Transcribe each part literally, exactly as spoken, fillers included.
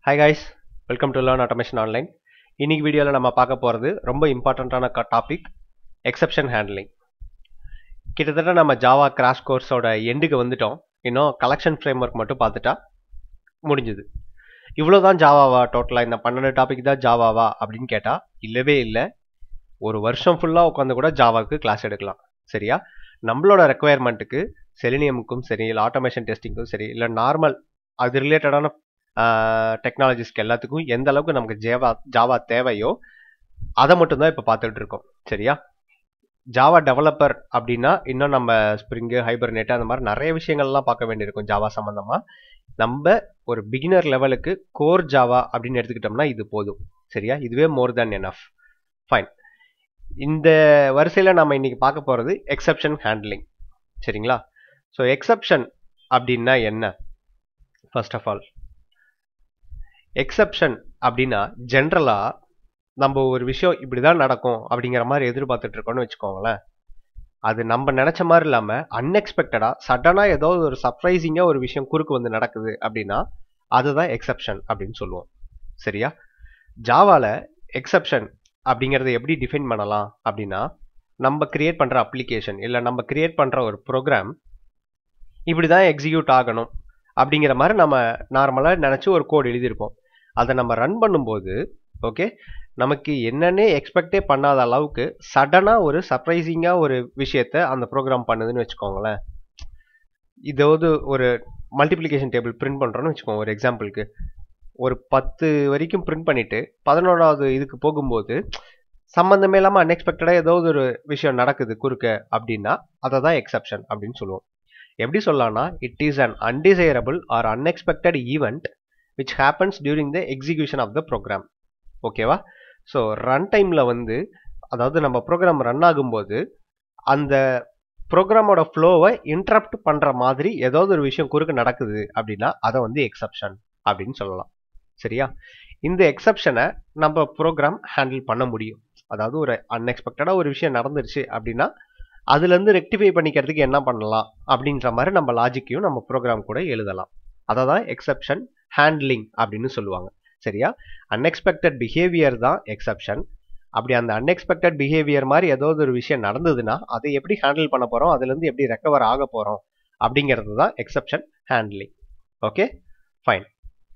Hi guys, welcome to Learn Automation Online. இன்னைக்கு வீடியோல நம்ம பார்க்க போறது ரொம்ப இம்பார்ட்டன்ட்டான டாபிக் எக்ஸெப்ஷன் ஹேண்ட்லிங். கிட்டத்தட்ட நம்ம ஜாவா கிராஷ் கோர்ஸோட எண்டுக்கு வந்துட்டோம். இன்னும் கலெக்ஷன் ஃப்ரேம்வொர்க் மட்டும் பார்த்துட்டா முடிஞ்சது. இவ்வளவுதான் ஜாவாவா டோட்டலா இந்த பன்னெண்டு டாபிக் தான் ஜாவாவா அப்படின்னு கேட்டா இல்லவே இல்லை. ஒரு வருஷம் ஃபுல்லா உட்காந்து கூட ஜாவாவுக்கு கிளாஸ் எடுக்கலாம். சரியா? நம்மளோட ரெக்குவயர்மெண்ட்டுக்கு செலினியமுக்கும் சரி, இல்லை ஆட்டோமேஷன் டெஸ்டிங்கும் சரி, இல்லை நார்மல் அது ரிலேட்டடான டெக்னாலஜிஸ்க்கு எல்லாத்துக்கும் எந்த அளவுக்கு நமக்கு ஜேவா ஜாவா தேவையோ அதை மட்டும்தான் இப்போ பார்த்துட்டு இருக்கோம். சரியா? ஜாவா டெவலப்பர் அப்படின்னா இன்னும் நம்ம ஸ்ப்ரிங்கு, ஹைபர்நெட் அந்த மாதிரி நிறைய விஷயங்கள்லாம் பார்க்க வேண்டியிருக்கும் ஜாவா சம்மந்தமாக. நம்ம ஒரு பிகினர் லெவலுக்கு கோர் ஜாவா அப்படின்னு எடுத்துக்கிட்டோம்னா இது போதும். சரியா? இதுவே மோர் தேன் எனஃப். ஃபைன். இந்த வரிசையில் நம்ம இன்னைக்கு பார்க்க போகிறது எக்ஸெப்ஷன் ஹேண்ட்லிங். சரிங்களா? ஸோ எக்ஸெப்ஷன் அப்படின்னா என்ன? ஃபர்ஸ்ட் ஆஃப் ஆல் எக்ஸெப்ஷன் அப்படின்னா ஜென்ரலாக நம்ம ஒரு விஷயம் இப்படி தான் நடக்கும் அப்படிங்கிற மாதிரி எதிர்பார்த்துட்டு இருக்கோம்னு வச்சுக்கோங்களேன். அது நம்ம நினச்ச மாதிரி இல்லாமல் அன்எக்ஸ்பெக்டடாக சடனாக ஏதோ ஒரு சர்ப்ரைசிங்காக ஒரு விஷயம் குறுக்கு வந்து நடக்குது அப்படின்னா அதுதான் எக்ஸெப்ஷன் அப்படின்னு சொல்லுவோம். சரியா? ஜாவாவில் எக்ஸெப்ஷன் அப்படிங்கிறத எப்படி டிஃபைன் பண்ணலாம் அப்படின்னா, நம்ம கிரியேட் பண்ணுற அப்ளிகேஷன் இல்லை நம்ம கிரியேட் பண்ணுற ஒரு ப்ரோக்ராம் இப்படி தான் எக்ஸிக்யூட் ஆகணும் அப்படிங்கிற மாதிரி நம்ம நார்மலாக நினச்சி ஒரு கோட் எழுதியிருப்போம். அதை நம்ம ரன் பண்ணும்போது ஓகே நமக்கு என்னன்னே எக்ஸ்பெக்டே பண்ணாத அளவுக்கு சடனாக ஒரு சர்ப்ரைசிங்காக ஒரு விஷயத்த அந்த ப்ரோக்ராம் பண்ணுதுன்னு வச்சுக்கோங்களேன். இதாவது ஒரு மல்டிப்ளிகேஷன் டேபிள் பிரிண்ட் பண்ணுறோன்னு வச்சுக்கோங்க. ஒரு எக்ஸாம்பிளுக்கு ஒரு பத்து வரைக்கும் பிரிண்ட் பண்ணிவிட்டு பதினோராவது இதுக்கு போகும்போது சம்மந்தமே இல்லாமல் அன்எக்ஸ்பெக்டடாக ஏதாவது ஒரு விஷயம் நடக்குது குறுக்க அப்படின்னா அதை தான் எக்ஸெப்ஷன் அப்படின்னு சொல்லுவோம். எப்படி சொல்லலாம்னா, it is an undesirable or unexpected event which happens during the execution of the program. ஓகேவா? ஸோ ரன் டைமில் வந்து அதாவது நம்ம ப்ரோக்ராம் ரன் ஆகும்போது அந்த ப்ரோக்ராமோட ஃப்ளோவை இன்டரப்ட் பண்ணுற மாதிரி ஏதாவது ஒரு விஷயம் குறுக்க நடக்குது அப்படின்னா அதை வந்து எக்ஸெப்ஷன் அப்படின்னு சொல்லலாம். சரியா? இந்த எக்ஸெப்ஷனை நம்ம ப்ரோக்ராம் ஹேண்டில் பண்ண முடியும். அதாவது ஒரு அன்எக்ஸ்பெக்டடாக ஒரு விஷயம் நடந்துருச்சு அப்படின்னா அதுலேருந்து ரெக்டிஃபை பண்ணிக்கிறதுக்கு என்ன பண்ணலாம் அப்படின்ற மாதிரி நம்ம லாஜிக்கையும் நம்ம ப்ரோக்ராம் கூட எழுதலாம். அதை தான் எக்ஸெப்ஷன் ஹேண்ட்லிங் அப்படின்னு சொல்லுவாங்க. சரியா? அன்எக்ஸ்பெக்டட் பிஹேவியர் தான் எக்ஸெப்ஷன். அப்படி அந்த அன்எக்ஸ்பெக்டட் பிஹேவியர் மாதிரி ஏதாவது ஒரு விஷயம் நடந்ததுன்னா அதை எப்படி ஹேண்டில் பண்ண போகிறோம், அதுலேருந்து எப்படி ரெக்கவர் ஆக போகிறோம் அப்படிங்கிறது தான் exception handling. Okay fine.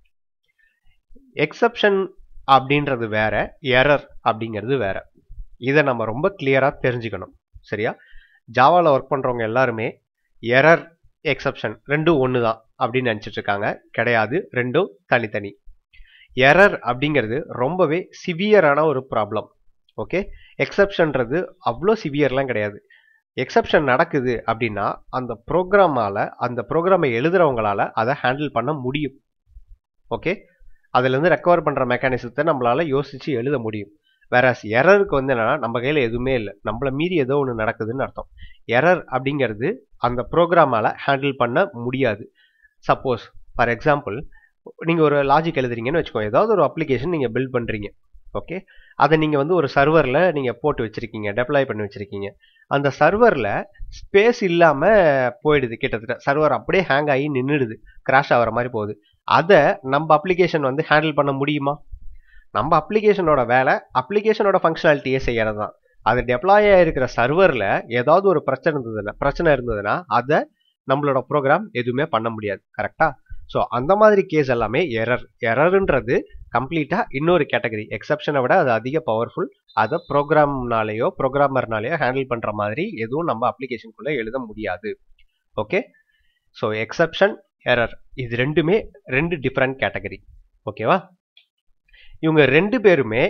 Exception அப்படின்றது வேற, எரர் அப்படிங்கிறது வேற. இதை நம்ம ரொம்ப கிளியராக தெரிஞ்சுக்கணும். சரியா? ஜாவாவில் ஒர்க் பண்ணுறவங்க எல்லாருமே எரர், எக்ஸெப்ஷன் ரெண்டும் ஒன்று தான் அப்படின்னு நினச்சிட்டு இருக்காங்க. கிடையாது, ரெண்டும் தனித்தனி. எரர் அப்படிங்கிறது ரொம்பவே சிவியரான ஒரு ப்ராப்ளம். ஓகே, எக்ஸெப்ஷன்றது அவ்வளோ சிவியர்லாம் கிடையாது. எக்ஸெப்ஷன் நடக்குது அப்படின்னா அந்த ப்ரோக்ராமால் அந்த ப்ரோக்ராமை எழுதுறவங்களால அதை ஹேண்டில் பண்ண முடியும். ஓகே, அதுலேருந்து ரெக்கவர் பண்ணுற மெக்கானிசத்தை நம்மளால யோசித்து எழுத முடியும். வேற எரருக்கு வந்து என்னன்னா நம்ம கையில் எதுவுமே இல்லை, நம்மளை மீறி ஏதோ ஒன்று நடக்குதுன்னு அர்த்தம். எரர் அப்படிங்கிறது அந்த ப்ரோக்ராமால் ஹேண்டில் பண்ண முடியாது. சப்போஸ் ஃபார் எக்ஸாம்பிள் நீங்கள் ஒரு லாஜிக் எழுதுறீங்கன்னு வச்சுக்கோங்க. ஏதாவது ஒரு அப்ளிகேஷன் நீங்கள் பில்ட் பண்ணுறீங்க. ஓகே, அதை நீங்கள் வந்து ஒரு சர்வரில் நீங்கள் போட்டு வச்சுருக்கீங்க, டெப்ளாய் பண்ணி வச்சுருக்கீங்க. அந்த சர்வரில் ஸ்பேஸ் இல்லாமல் போயிடுது, கிட்டத்தட்ட சர்வர் அப்படியே ஹேங் ஆகி நின்றுடுது, கிராஷ் ஆகிற மாதிரி போகுது. அதை நம்ம அப்ளிகேஷன் வந்து ஹேண்டில் பண்ண முடியுமா? நம்ம அப்ளிகேஷனோட வேலை அப்ளிகேஷனோட ஃபங்க்ஷனாலிட்டியே செய்யறது தான். அது டெப்ளாய் ஆகிருக்கிற சர்வரில் ஏதாவது ஒரு பிரச்சனை இருந்ததுன்னா பிரச்சனை இருந்ததுன்னா அதை நம்மளோட ப்ரோக்ராம் எதுவுமே பண்ண முடியாது. கரெக்டா? ஸோ அந்த மாதிரி கேஸ் எல்லாமே எரர். எரர்ன்றது கம்ப்ளீட்டாக இன்னொரு கேட்டகரி. எக்ஸெப்ஷனை விட அது அதிக பவர்ஃபுல். அதை ப்ரோக்ராம்னாலேயோ ப்ரோக்ராமர்னாலேயோ ஹேண்டில் பண்ணுற மாதிரி எதுவும் நம்ம அப்ளிகேஷனுக்குள்ளே எழுத முடியாது. ஓகே, ஸோ எக்ஸெப்ஷன், எரர் இது ரெண்டுமே ரெண்டு டிஃப்ரெண்ட் கேட்டகரி. ஓகேவா? இவங்க ரெண்டு பேருமே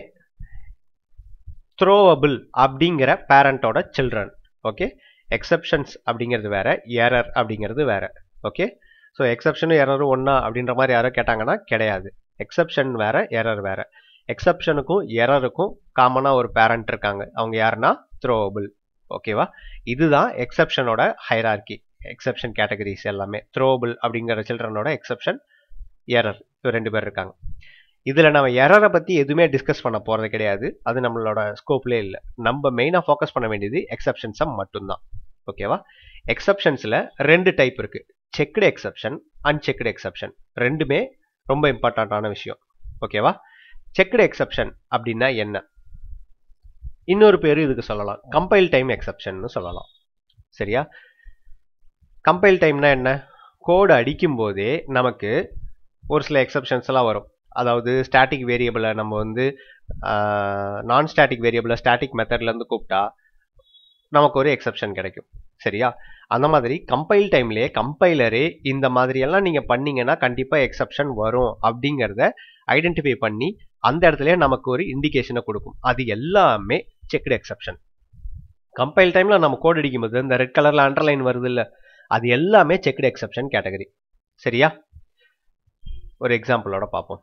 த்ரோவபிள் அப்படிங்கிற பேரண்டோட சில்ட்ரன். ஓகே, எக்ஸெப்ஷன்ஸ் அப்படிங்கிறது வேற, எரர் அப்படிங்கிறது வேற. ஓகே, ஸோ எக்ஸெப்ஷனும் எரரும் ஒன்றா அப்படின்ற மாதிரி யாரோ கேட்டாங்கன்னா கிடையாது. எக்ஸெப்ஷன் வேற, எரர் வேற. எக்ஸெப்ஷனுக்கும் எரருக்கும் காமனாக ஒரு பேரண்ட் இருக்காங்க. அவங்க யாருன்னா த்ரோவபிள். ஓகேவா? இதுதான் எக்ஸெப்ஷனோட ஹைரார்கி. எக்ஸெப்ஷன் கேட்டகரிஸ் எல்லாமே த்ரோவபிள் அப்படிங்கிற சில்ட்ரனோட எக்ஸெப்ஷன், எரர் ரெண்டு பேர் இருக்காங்க. இதில் நம்ம எரரை பற்றி எதுவுமே டிஸ்கஸ் பண்ண போகிறது கிடையாது. அது நம்மளோட ஸ்கோப்லேயே இல்லை. நம்ம மெயினாக ஃபோக்கஸ் பண்ண வேண்டியது எக்ஸெப்ஷன்ஸை மட்டும்தான். ஓகேவா? எக்ஸெப்ஷன்ஸில் ரெண்டு டைப் இருக்குது. Checked exception, unchecked exception. ரெண்டுமே ரொம்ப இம்பார்ட்டண்ட்டான விஷயம். ஓகேவா? செக்டு எக்ஸெப்ஷன் அப்படின்னா என்ன? இன்னொரு பேரு இதுக்கு சொல்லலாம், கம்பைல் டைம் எக்ஸெப்ஷன் சொல்லலாம். சரியா? கம்பைல் டைம்னா என்ன? கோடு அடிக்கும் போதே நமக்கு ஒரு சில எக்ஸெப்ஷன்ஸ் எல்லாம் வரும். அதாவது ஸ்டாட்டிக் வேரியபிளை நம்ம வந்து நான் ஸ்டாட்டிக் வேரியபிளை ஸ்டாட்டிக் மெத்தட்ல இருந்து கூப்பிட்டா நமக்கு ஒரு எக்ஸெப்ஷன் கிடைக்கும். சரியா? அந்த மாதிரி கம்பைல் டைம்லயே கம்பைலரே இந்த மாதிரி எல்லாம் நீங்க பண்ணீங்கன்னா கண்டிப்பா எக்ஸெப்ஷன் வரும் அப்படிங்கறத ஐடென்டிஃபை பண்ணி அந்த இடத்துல நமக்கு ஒரு இண்டிகேஷனை கொடுக்கும். அது எல்லாமே செக்டு எக்ஸெப்ஷன். கம்பைல் டைம்ல நம்ம கோட் அடிக்கும் போது இந்த ரெட் கலர்ல அண்டர்லைன் வருது இல்ல, அது எல்லாமே செக்டு எக்ஸெப்ஷன் கேட்டகரி. சரியா? ஒரு எக்ஸாம்பிளோட பார்ப்போம்.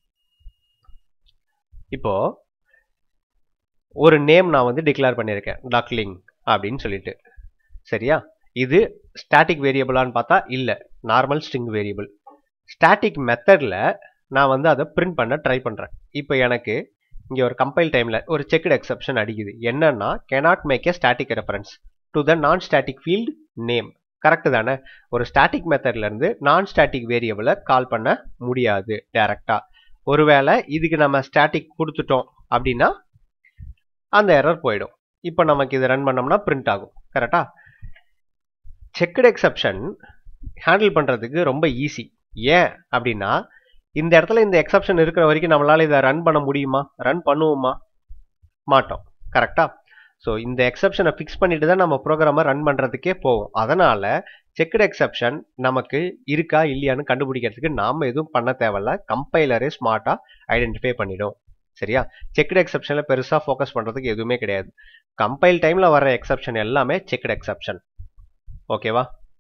இப்போ ஒரு நேம் நான் வந்து டிக்ளேர் பண்ணியிருக்கேன், டக்லிங் அப்படின்னு சொல்லிட்டு. சரியா? இது ஸ்டாட்டிக் வேரியபிளான்னு பார்த்தா இல்ல, நார்மல் ஸ்ட்ரிங் வேரியபிள். ஸ்டாட்டிக் மெத்தட்ல நான் வந்து அதை பிரிண்ட் பண்ண ட்ரை பண்றேன். இப்போ எனக்கு இங்க ஒரு கம்பைல் டைம்ல ஒரு செக்டு எக்ஸெப்ஷன் அடிக்குது. என்னன்னா cannot make a static reference to the non static field name. Correct தானே? ஒரு ஸ்டாட்டிக் மெத்தட்ல இருந்து நான் ஸ்டாட்டிக் வேரியபிளை கால் பண்ண முடியாது டைரக்டா. ஒருவேளை இதுக்கு நம்ம ஸ்டாட்டிக் கொடுத்துட்டோம் அப்படின்னா அந்த எரர் போயிடும். இப்போ நமக்கு இதை ரன் பண்ணோம்னா பிரிண்ட் ஆகும். கரெக்டா? செக்டு எக்ஸெப்ஷன் ஹேண்டில் பண்றதுக்கு ரொம்ப ஈஸி. ஏன் அப்படின்னா இந்த இடத்துல இந்த எக்ஸெப்ஷன் இருக்கிற வரைக்கும் நம்மளால இதை ரன் பண்ண முடியுமா? ரன் பண்ணுவோமா? மாட்டோம். கரெக்டா? ஸோ இந்த எக்ஸெப்ஷனை ஃபிக்ஸ் பண்ணிட்டு தான் நம்ம ப்ரோக்ராமை ரன் பண்றதுக்கே போவோம். அதனால செக்டு எக்ஸெப்ஷன் நமக்கு இருக்கா இல்லையான்னு கண்டுபிடிக்கிறதுக்கு நாம எதுவும் பண்ண தேவையில்ல, கம்பைலரே ஸ்மார்ட்டா ஐடென்டிஃபை பண்ணிடும். சரியா? செக்டு எக்ஸெப்ஷன்ல பெருசா ஃபோக்கஸ் பண்றதுக்கு எதுவுமே கிடையாது. கம்பைல் டைம்ல வர எக்ஸெப்ஷன் எல்லாமே செக்டு எக்ஸெப்ஷன். ஓகேவா?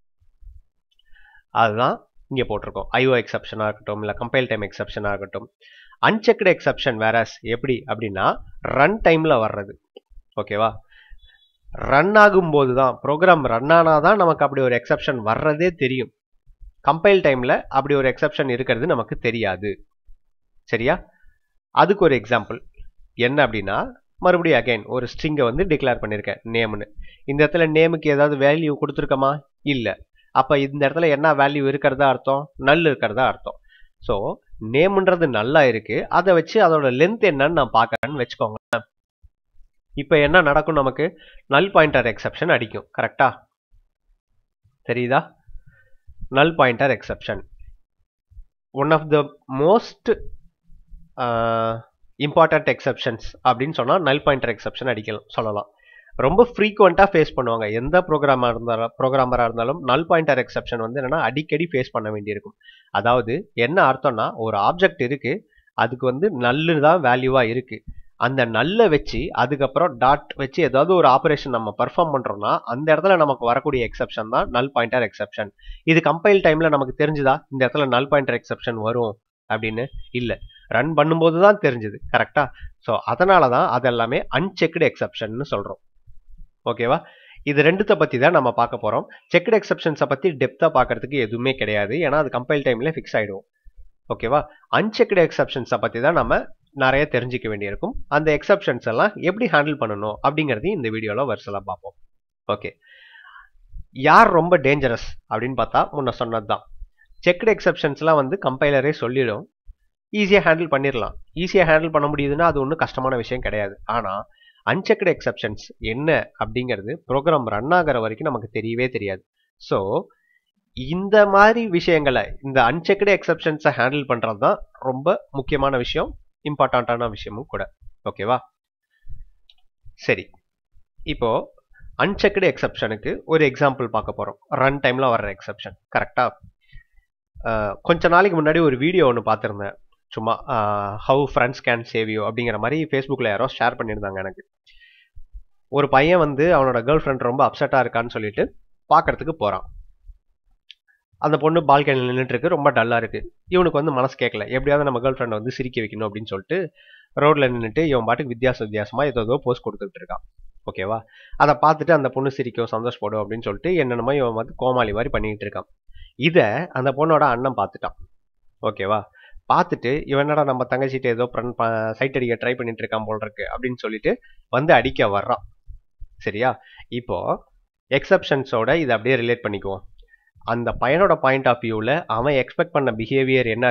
அதுதான் இங்க போட்டிருக்கோம். ஐஓ எக்ஸெப்ஷனா இருக்கட்டும், இல்ல கம்பைல் டைம் எக்ஸெப்ஷனா இருக்கட்டும். அன்செக்டு எக்ஸெப்ஷன் வேற எப்படி அப்படின்னா ரன் டைம்ல வர்றது. ஓகேவா? ரன் ஆகும்போது தான், ப்ரோக்ராம் ரன் ஆனாதான் நமக்கு அப்படி ஒரு எக்ஸெப்ஷன் வர்றதே தெரியும். கம்பைல் டைம்ல அப்படி ஒரு எக்ஸெப்ஷன் இருக்கிறது நமக்கு தெரியாது. சரியா? அதுக்கு ஒரு எக்ஸாம்பிள் என்ன அப்படின்னா, மறுபடியும் அகைன் ஒரு ஸ்ட்ரிங்கை வந்து டிக்ளேர் பண்ணியிருக்கேன், நேம்னு. இந்த இடத்துல நேமுக்கு ஏதாவது வேல்யூ கொடுத்துருக்கமா? இல்ல. அப்ப இந்த இடத்துல என்ன வேல்யூ இருக்கிறதா அர்த்தம்? நல் இருக்கிறதா அர்த்தம். ஸோ நேம்ன்றது நல்லா இருக்கு, அதை வச்சு அதோட லென்த் என்னன்னு நான் பார்க்கறேன்னு வச்சுக்கோங்க. இப்போ என்ன நடக்கும்? நமக்கு நல் பாயிண்டர் எக்ஸெப்ஷன் அடிக்கும். கரெக்டா? தெரியுதா? Null pointer exception one of the most important exceptions அப்படின்னு சொன்னா நல் பாயிண்டர் எக்ஸெப்ஷன் அடிக்கலாம் சொல்லலாம். ரொம்ப ஃப்ரீக்வெண்டா ஃபேஸ் பண்ணுவாங்க. எந்த ப்ரோக்ராமா இருந்தாலும் ப்ரோக்ராமரா இருந்தாலும் நல் பாயிண்டர் எக்ஸெப்ஷன் வந்து என்னன்னா அடிக்கடி ஃபேஸ் பண்ண வேண்டியிருக்கும். அதாவது என்ன அர்த்தம்னா, ஒரு ஆப்ஜெக்ட் இருக்கு, அதுக்கு வந்து நல்லு தான் வேல்யூவா இருக்கு. அந்த நல்ல வச்சு அதுக்கப்புறம் டாட் வச்சு ஏதாவது ஒரு ஆபரேஷன் நம்ம பெர்ஃபார்ம் பண்றோம்னா அந்த இடத்துல நமக்கு வரக்கூடிய எக்ஸெப்ஷன் தான் நல் பாயிண்டர் எக்ஸெப்ஷன். இது கம்பைல் டைம்ல நமக்கு தெரிஞ்சுதா இந்த இடத்துல நல் பாயிண்டர் எக்ஸெப்ஷன் வரும் அப்படின்னு? இல்ல, ரன் பண்ணும்போது தான் தெரிஞ்சது. கரெக்டா? ஸோ அதனால தான் அதெல்லாமே அன்செக்டு எக்ஸெப்ஷன் சொல்றோம். ஓகேவா? இது ரெண்டுத்தை பத்தி தான் நம்ம பார்க்க போறோம். செக்டு எக்ஸெப்ஷன்ஸை பத்தி டெப்தா பார்க்கறதுக்கு எதுவுமே கிடையாது, ஏன்னா அது கம்பைல் டைம்ல ஃபிக்ஸ் ஆயிடும். ஓகேவா? அன்செக்டு எக்ஸெப்ஷன்ஸை பத்தி தான் நம்ம நிறைய தெரிஞ்சிக்க வேண்டியிருக்கும். அந்த எக்ஸெப்ஷன்ஸ் எல்லாம் எப்படி ஹேண்டில் பண்ணணும் அப்படிங்கறதையும் இந்த வீடியோல வரிசையா பார்ப்போம். ஓகே, யார் ரொம்ப டேஞ்சரஸ் அப்படின்னு பார்த்தா முன்ன சொன்னதுதான். செக்டு எக்ஸெப்ஷன்ஸ்லாம் வந்து கம்பைலரே சொல்லிடும், ஈஸியா ஹேண்டில் பண்ணிடலாம். ஈஸியா ஹேண்டில் பண்ண முடியுதுன்னா அது ஒன்றும் கஷ்டமான விஷயம் கிடையாது. ஆனா அன்செக்டு எக்ஸெப்ஷன்ஸ் என்ன அப்படிங்கிறது ப்ரோக்ராம் ரன் ஆகிற வரைக்கும் நமக்கு தெரியவே தெரியாது. ஸோ இந்த மாதிரி விஷயங்களை, இந்த அன்செக்டு எக்ஸெப்ஷன்ஸை ஹேண்டில் பண்றது தான் ரொம்ப முக்கியமான விஷயம், இம்பார்ட்டன்டான விஷயமும் கூட. ஓகேவா? சரி, இப்போ அன்செக்டு எக்ஸெப்ஷனுக்கு ஒரு எக்ஸாம்பிள் பார்க்க போறோம். ரன் டைம்ல வர்ற எக்ஸெப்ஷன். கரெக்டா? கொஞ்ச நாளைக்கு முன்னாடி ஒரு வீடியோ ஒன்று பார்த்துருந்தேன், சும்மா how friends can save you அப்படிங்கிற மாதிரி ஃபேஸ்புக்கில் யாரோ ஷேர் பண்ணியிருந்தாங்க எனக்கு. ஒரு பையன் வந்து அவனோட கேர்ள் ஃப்ரெண்ட் ரொம்ப அப்செட்டாக இருக்கான்னு சொல்லிட்டு பார்க்கறதுக்கு போகிறான். அந்த பொண்ணு பால்கனியில் நின்றுட்டு இருக்கு, ரொம்ப டல்லாக இருக்கு. இவனுக்கு வந்து மனசு கேட்கல, எப்படியாவது நம்ம கேர்ள் ஃப்ரெண்டை வந்து சிரிக்க வைக்கணும் அப்படின்னு சொல்லிட்டு ரோட்ல நின்றுட்டு இவன் பாட்டுக்கு வித்தியாச வித்தியாசமாக ஏதோ ஏதோ போஸ்ட் கொடுத்துட்டு இருக்கான். ஓகேவா? அதை பார்த்துட்டு அந்த பொண்ணு சிரிக்கும், சந்தோஷப்படும் அப்படின்னு சொல்லிட்டு என்னென்னமோ இவன் வந்து கோமாளி மாதிரி பண்ணிக்கிட்டு இருக்கான். இதை அந்த பொண்ணோட அண்ணன் பார்த்துட்டான். ஓகேவா? பார்த்துட்டு இவன் என்னடா நம்ம தங்கச்சிட்டு ஏதோ சைட் அடிக்க ட்ரை பண்ணிட்டு இருக்கான் போல் இருக்கு அப்படின்னு சொல்லிட்டு வந்து அடிக்க வர்றான். சரியா? இப்போ எக்ஸெப்ஷன்ஸோட இதை அப்படியே ரிலேட் பண்ணிக்குவோம். அந்த பையனோட பாயிண்ட் ஆஃப் வியூவில் அவன் எக்ஸ்பெக்ட் பண்ண பிஹேவியர் என்னது?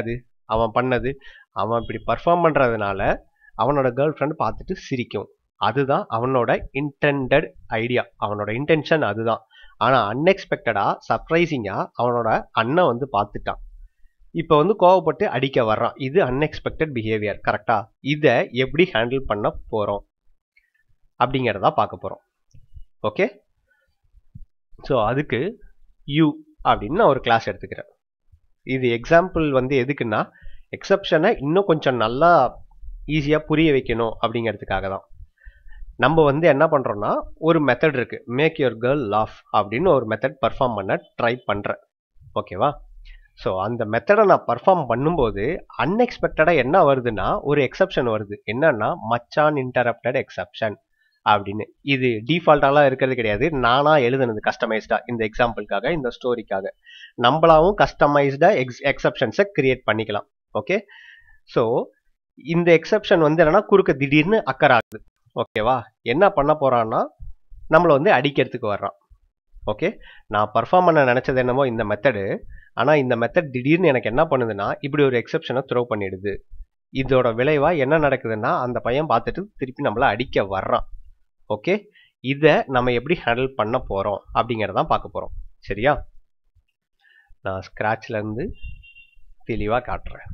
அவன் பண்ணது. அவன் இப்படி பர்ஃபார்ம் பண்றதுனால அவனோட கேர்ள் ஃப்ரெண்ட் பார்த்துட்டு சிரிக்கும். அதுதான் அவனோட இன்டெண்டட் ஐடியா, அவனோட இன்டென்ஷன் அதுதான். ஆனா அன்எக்ஸ்பெக்டடா சர்ப்ரைசிங்கா அவனோட அண்ணன் வந்து பார்த்துட்டான். இப்போ வந்து கோவப்பட்டு அடிக்க வர்றான். இது அன்எக்ஸ்பெக்டட் பிஹேவியர். கரெக்டா? இதை எப்படி ஹேண்டில் பண்ண போறோம் அப்படிங்கிறதா பார்க்க போறோம். ஓகே, ஸோ அதுக்கு யூ அப்படின்னு நான் ஒரு கிளாஸ் எடுத்துக்கிறேன். இது எக்ஸாம்பிள் வந்து எதுக்குன்னா எக்ஸப்ஷனை இன்னும் கொஞ்சம் நல்லா ஈஸியாக புரிய வைக்கணும் அப்படிங்கிறதுக்காக தான். நம்ம வந்து என்ன பண்ணுறோம்னா ஒரு மெத்தட் இருக்கு, மேக் யுவர் கேர்ள் லாஃப் அப்படின்னு ஒரு மெத்தட் பர்ஃபார்ம் பண்ண ட்ரை பண்ணுறேன். ஓகேவா? ஸோ அந்த மெத்தடை நான் பர்ஃபார்ம் பண்ணும்போது அன்எக்ஸ்பெக்டடாக என்ன வருதுன்னா ஒரு எக்ஸப்ஷன் வருது. என்னன்னா மச்சான் இன்டரப்டட் எக்ஸப்ஷன் அப்படின்னு. இது டிஃபால்ட்டாலாம் இருக்கிறது கிடையாது, நானா எழுதுனது கஸ்டமைஸ்டா இந்த எக்ஸாம்பிளுக்காக, இந்த ஸ்டோரிக்காக. நம்மளாவும் கஸ்டமைஸ்டா எக்ஸ் எக்ஸப்ஷன்ஸை கிரியேட் பண்ணிக்கலாம். ஓகே, ஸோ இந்த எக்ஸப்ஷன் வந்து என்னன்னா குறுக்க திடீர்னு அக்கர் ஆகுது. ஓகேவா? என்ன பண்ண போறான்னா நம்மளை வந்து அடிக்கிறதுக்கு வர்றான். ஓகே, நான் பர்ஃபார்ம் பண்ண நினைச்சது என்னமோ இந்த மெத்தடு, ஆனால் இந்த மெத்தட் திடீர்னு எனக்கு என்ன பண்ணுதுன்னா இப்படி ஒரு எக்ஸப்ஷனை த்ரோ பண்ணிடுது. இதோட விளைவா என்ன நடக்குதுன்னா அந்த பையன் பார்த்துட்டு திருப்பி நம்மளை அடிக்க வர்றான். ஓகே, இதை நம்ம எப்படி ஹேண்டில் பண்ண போறோம் அப்படிங்கிறதான் பார்க்க போறோம். சரியா? நான் ஸ்கிராட்ச்ல இருந்து தெளிவா காட்டுறேன்.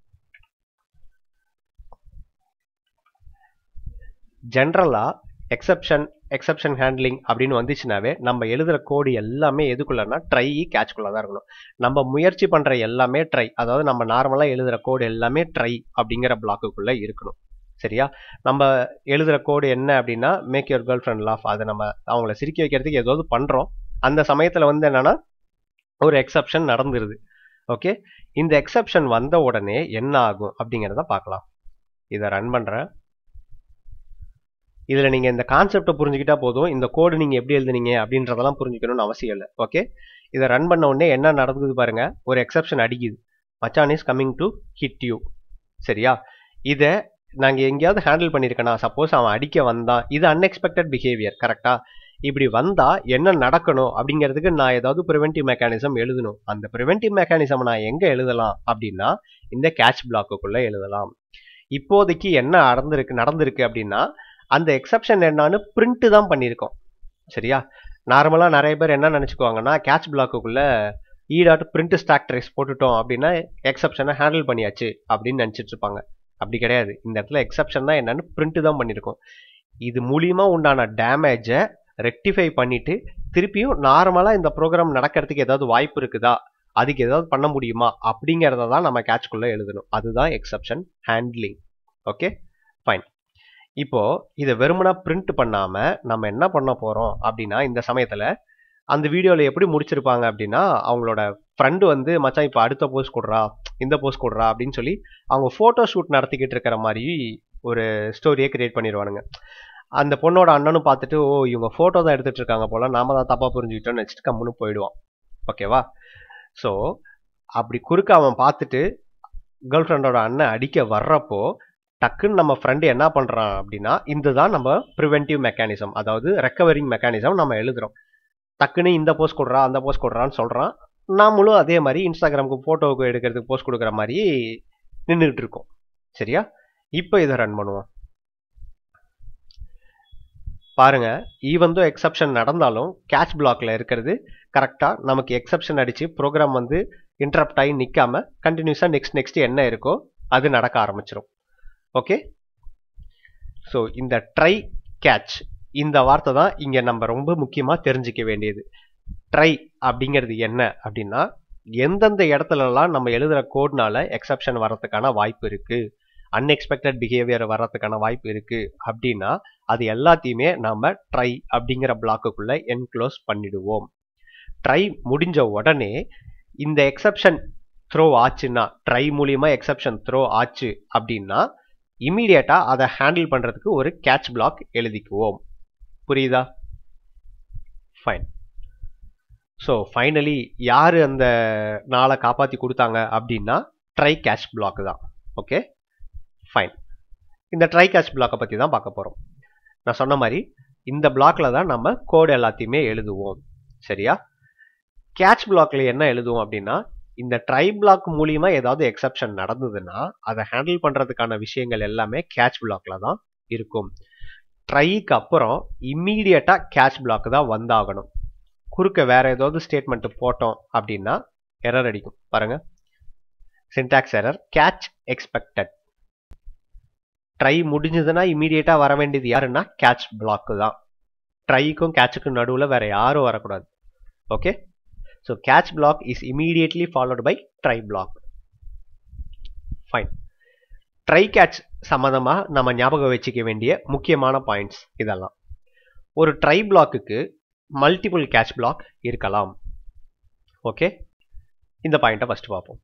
ஜென்ரலா எக்ஸப்ஷன் எக்ஸப்ஷன் ஹேண்ட்லிங் அப்படின்னு வந்துச்சுனாவே நம்ம எழுதுற கோடு எல்லாமே எதுக்குள்ளனா ட்ரை கேட்ச்குள்ள தான் இருக்கணும். நம்ம முயற்சி பண்ற எல்லாமே ட்ரை, அதாவது நம்ம நார்மலா எழுதுற கோடு எல்லாமே ட்ரை அப்படிங்கிற பிளாக்குக்குள்ள இருக்கணும். சரியா? நம்ம எழுதுற கோடு என்ன அப்படின்னா make your girlfriend laugh, அதை நம்ம அவங்கள சிரிக்க வைக்கிறதுக்கு ஏதாவது பண்றோம். அந்த சமயத்துல வந்து என்னன்னா ஒரு எக்ஸப்ஷன் நடந்துருது. ஓகே, இந்த எக்ஸப்ஷன் வந்த உடனே என்ன ஆகும் அப்படிங்கிறத பார்க்கலாம். இதை ரன் பண்றேன். இதுல நீங்க இந்த கான்செப்டை புரிஞ்சுக்கிட்டா போதும், இந்த கோடு நீங்க எப்படி எழுதுனீங்க அப்படின்றதெல்லாம் புரிஞ்சுக்கணும்னு அவசியம் இல்லை. ஓகே, இதை ரன் பண்ண உடனே என்ன நடக்குது பாருங்க, ஒரு எக்ஸப்ஷன் அடிக்குது, மச்சான் is coming to hit you. சரியா? இதை நாங்க எங்கேயாவது ஹேண்டில் பண்ணியிருக்கேனா? சப்போஸ் அவன் அடிக்க வந்தான், இது அன்எக்ஸ்பெக்டட் பிஹேவியர். கரெக்டா? இப்படி வந்தா என்ன நடக்கணும் அப்படிங்கிறதுக்கு நான் ஏதாவது ப்ரிவென்டிவ் மெக்கானிசம் எழுதணும். அந்த ப்ரிவென்டிவ் மெக்கானிசம் நான் எங்க எழுதலாம் அப்படின்னா இந்த கேட்ச் பிளாக்குக்குள்ள எழுதலாம். இப்போதைக்கு என்ன நடந்திருக்கு நடந்திருக்கு அப்படின்னா அந்த எக்ஸப்ஷன் என்னன்னு பிரிண்ட் தான் பண்ணியிருக்கோம். சரியா? நார்மலா நிறைய பேர் என்ன நினைச்சுக்குவாங்கன்னா கேட்ச் பிளாக்குக்குள்ள e dot print stack trace போட்டுட்டோம் அப்படின்னா எக்ஸப்ஷனை ஹேண்டில் பண்ணியாச்சு அப்படின்னு நினைச்சிட்டு இருப்பாங்க. அப்படி கிடையாது. இந்த இடத்துல எக்ஸப்ஷன் தான் என்னன்னு பிரிண்ட் தான் பண்ணியிருக்கோம். இது மூலியமா உண்டான டேமேஜை ரெக்டிஃபை பண்ணிட்டு திருப்பியும் நார்மலா இந்த ப்ரோக்ராம் நடக்கிறதுக்கு ஏதாவது வாய்ப்பு இருக்குதா, அதுக்கு ஏதாவது பண்ண முடியுமா அப்படிங்கிறத தான் நம்ம கேட்ச்குள்ள எழுதணும். அதுதான் எக்ஸப்ஷன் ஹேண்ட்லிங். Okay, fine. இப்போ இதை வெறுமனா பிரிண்ட் பண்ணாம நம்ம என்ன பண்ண போறோம் அப்படின்னா இந்த சமயத்துல அந்த வீடியோல எப்படி முடிச்சிருப்பாங்க அப்படின்னா அவங்களோட ஃப்ரெண்டு வந்து மச்சான் இப்போ அடுத்த போஸ்ட் கொடுறா, இந்த போஸ்ட் கொடுறா அப்படின்னு சொல்லி அவங்க போட்டோ ஷூட் நடத்திக்கிட்டு இருக்கிற மாதிரி ஒரு ஸ்டோரியை கிரியேட் பண்ணிடுவானுங்க. அந்த பொண்ணோட அண்ணனும் பார்த்துட்டு ஓ இவங்க போட்டோ தான் எடுத்துட்டு இருக்காங்க போல, நாம தான் தப்பா புரிஞ்சுக்கிட்டோம்னு வச்சுட்டு கம்முன்னு போயிடுவான். ஓகேவா? ஸோ அப்படி குறுக்க அவன் பார்த்துட்டு கேர்ள் ஃப்ரெண்டோட அண்ணன் அடிக்க வர்றப்போ டக்குன்னு நம்ம ஃப்ரெண்டு என்ன பண்றான் அப்படின்னா இதுதான் நம்ம ப்ரிவென்டிவ் மெக்கானிசம், அதாவது ரெக்கவரிங் மெக்கானிசம் நம்ம எழுதுறோம். டக்குன்னு இந்த போஸ்ட் கொடுறா அந்த போஸ்ட் கொடுறான்னு சொல்றான். நாமளும் அதே மாதிரி இன்ஸ்டாகிராமுக்கு போட்டோவுக்கு எடுக்கிறதுக்கு போஸ்ட் கொடுக்குற மாதிரி நின்றுட்டு இருக்கோம். சரியா? இப்போ இதை ரன் பண்ணுவோம். பாருங்க, ஈவன் தோ எக்ஸப்ஷன் நடந்தாலும் கேட்ச் பிளாக்ல இருக்கிறது கரெக்டா நமக்கு எக்ஸப்ஷன் அடிச்சு ப்ரோக்ராம் வந்து இன்டரப்ட் ஆகி நிக்காம கண்டினியூஸா நெக்ஸ்ட் நெக்ஸ்ட் என்ன இருக்கோ அது நடக்க ஆரம்பிச்சிடும். ஓகே, ஸோ இந்த ட்ரை கேட்ச் இந்த வார்த்தை தான் இங்க நம்ம ரொம்ப முக்கியமா தெரிஞ்சுக்க வேண்டியது. ட்ரை அப்படிங்கிறது என்ன அப்படின்னா எந்தெந்த இடத்துலலாம் நம்ம எழுதுற கோட்னால எக்ஸப்ஷன் வர்றதுக்கான வாய்ப்பு இருக்கு, அன்எக்ஸ்பெக்டட் பிஹேவியர் வர்றதுக்கான வாய்ப்பு இருக்கு அப்படின்னா அது எல்லாத்தையுமே நாம ட்ரை அப்படிங்கிற பிளாக்குக்குள்ள என்க்ளோஸ் பண்ணிடுவோம். ட்ரை முடிஞ்ச உடனே இந்த எக்ஸப்ஷன் த்ரோ ஆச்சுன்னா, ட்ரை மூலியமா எக்ஸப்ஷன் த்ரோ ஆச்சு அப்படின்னா இமீடியட்டா அதை ஹேண்டில் பண்றதுக்கு ஒரு கேட்ச் பிளாக் எழுதிக்குவோம். புரியுதா? ஃபைன். ஸோ ஃபைனலி யாரு அந்த நாளை காப்பாற்றி கொடுத்தாங்க அப்படின்னா ட்ரை கேட்ச் பிளாக் தான். Okay, fine. இந்த ட்ரை கேட்ச் பிளாக்கை பற்றி தான் பார்க்க போகிறோம். நான் சொன்ன மாதிரி இந்த பிளாக்ல தான் நம்ம கோடு எல்லாத்தையுமே எழுதுவோம். சரியா? கேட்ச் பிளாக்ல என்ன எழுதுவோம் அப்படின்னா இந்த ட்ரை பிளாக் மூலியமா ஏதாவது எக்ஸெப்ஷன் நடந்ததுன்னா அதை ஹேண்டில் பண்றதுக்கான விஷயங்கள் எல்லாமே கேட்ச் பிளாக்ல தான் இருக்கும். ட்ரைக்கு அப்புறம் இம்மீடியட்டா கேட்ச் பிளாக் தான் வந்தாகணும். குறுக்க வேற ஏதாவது ஸ்டேட்மெண்ட் போட்டோம் அப்படின்னா எரர் அடிக்கும். பாருங்க, syntax error, catch expected. Try முடிஞ்சதுன்னா இம்மீடியட்டா வர வேண்டியது யாருன்னா கேட்ச் பிளாக் தான். ட்ரைக்கும் கேட்சுக்கும் நடுவில் வேற யாரும் வரக்கூடாது. Okay, so catch block is immediately followed by try block. Fine. Try catch சம்பந்தமா நம்ம ஞாபகம் வச்சுக்க வேண்டிய முக்கியமான பாயிண்ட்ஸ் இதெல்லாம். ஒரு ட்ரை பிளாக்குக்கு மல்டிபிள் கேட்ச் பிளாக் இருக்கலாம். ஓகே, இந்த பாயிண்ட்டை ஃபர்ஸ்ட் பார்ப்போம்.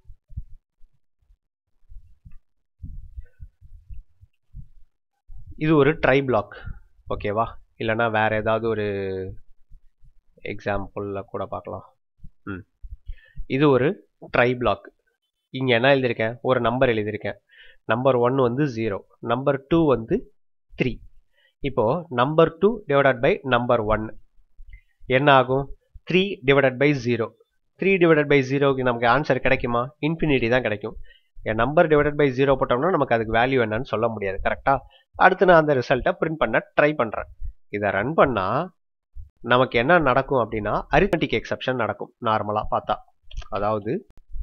இது ஒரு ட்ரை பிளாக். ஓகேவா, இல்லைன்னா வேற ஏதாவது ஒரு எக்ஸாம்பிள்ல கூட பார்க்கலாம். ம் இது ஒரு ட்ரை பிளாக். இங்கே என்ன எழுதியிருக்கேன், ஒரு நம்பர் எழுதியிருக்கேன். நம்பர் ஒன் வந்து ஜீரோ, நம்பர் டூ வந்து த்ரீ. இப்போ number two divided by number one என்ன ஆகும், three divided by zero. Three divided by ஜீரோக்கு நமக்கு ஆன்சர் கிடைக்குமா, இன்ஃபினிட்டி தான் கிடைக்கும். என் நம்பர் டிவைடட் பை ஜீரோ போட்டோம்னா நமக்கு அதுக்கு வேல்யூ என்னன்னு சொல்ல முடியாது. கரெக்டா? அடுத்து நான் அந்த ரிசல்ட்டை பிரிண்ட் பண்ண ட்ரை பண்றேன். இதை ரன் பண்ணா நமக்கு என்ன நடக்கும் அப்படின்னா அரித்மெட்டிக் எக்ஸெப்ஷன் நடக்கும். நார்மலா பார்த்தா, அதாவது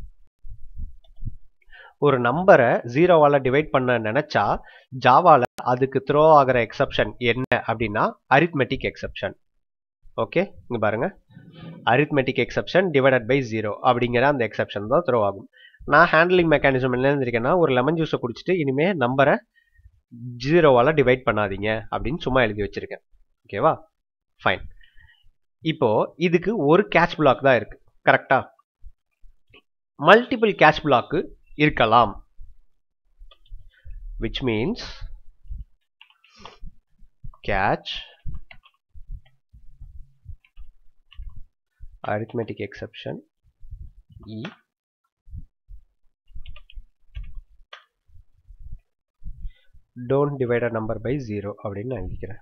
ஒரு நம்பரை ஜீரோவால டிவைட் பண்ண நினைச்சா ஜாவால அதுக்கு த்ரோ ஆகிற எக்ஸெப்ஷன் என்ன அப்படின்னா அரித்மெட்டிக் எக்ஸெப்ஷன். ஓகே, இங்க பாருங்க, arithmetic exception divided by zero அப்படிங்கிற அந்த எக்ஸெப்ஷன் தான் த்ரோ ஆகும். நான் ஹேண்ட்லிங் மெக்கானிசம் என்ன இருந்திருக்கேன்னா, ஒரு லெமன் ஜூஸை குடிச்சிட்டு இனிமே நம்பரை ஜீரோவால டிவைட் பண்ணாதீங்க அப்படின்னு சும்மா எழுதி வச்சிருக்கேன். ஓகேவா, ஃபைன். இப்போ இதுக்கு ஒரு கேட்ச் பிளாக் தான் இருக்கு. கரெக்டா? மல்டிபிள் கேட்ச் பிளாக் இருக்கலாம். which means catch arithmetic exception E don't divide a number by zero அப்படின்னு நான் எழுதிக்கிறேன்.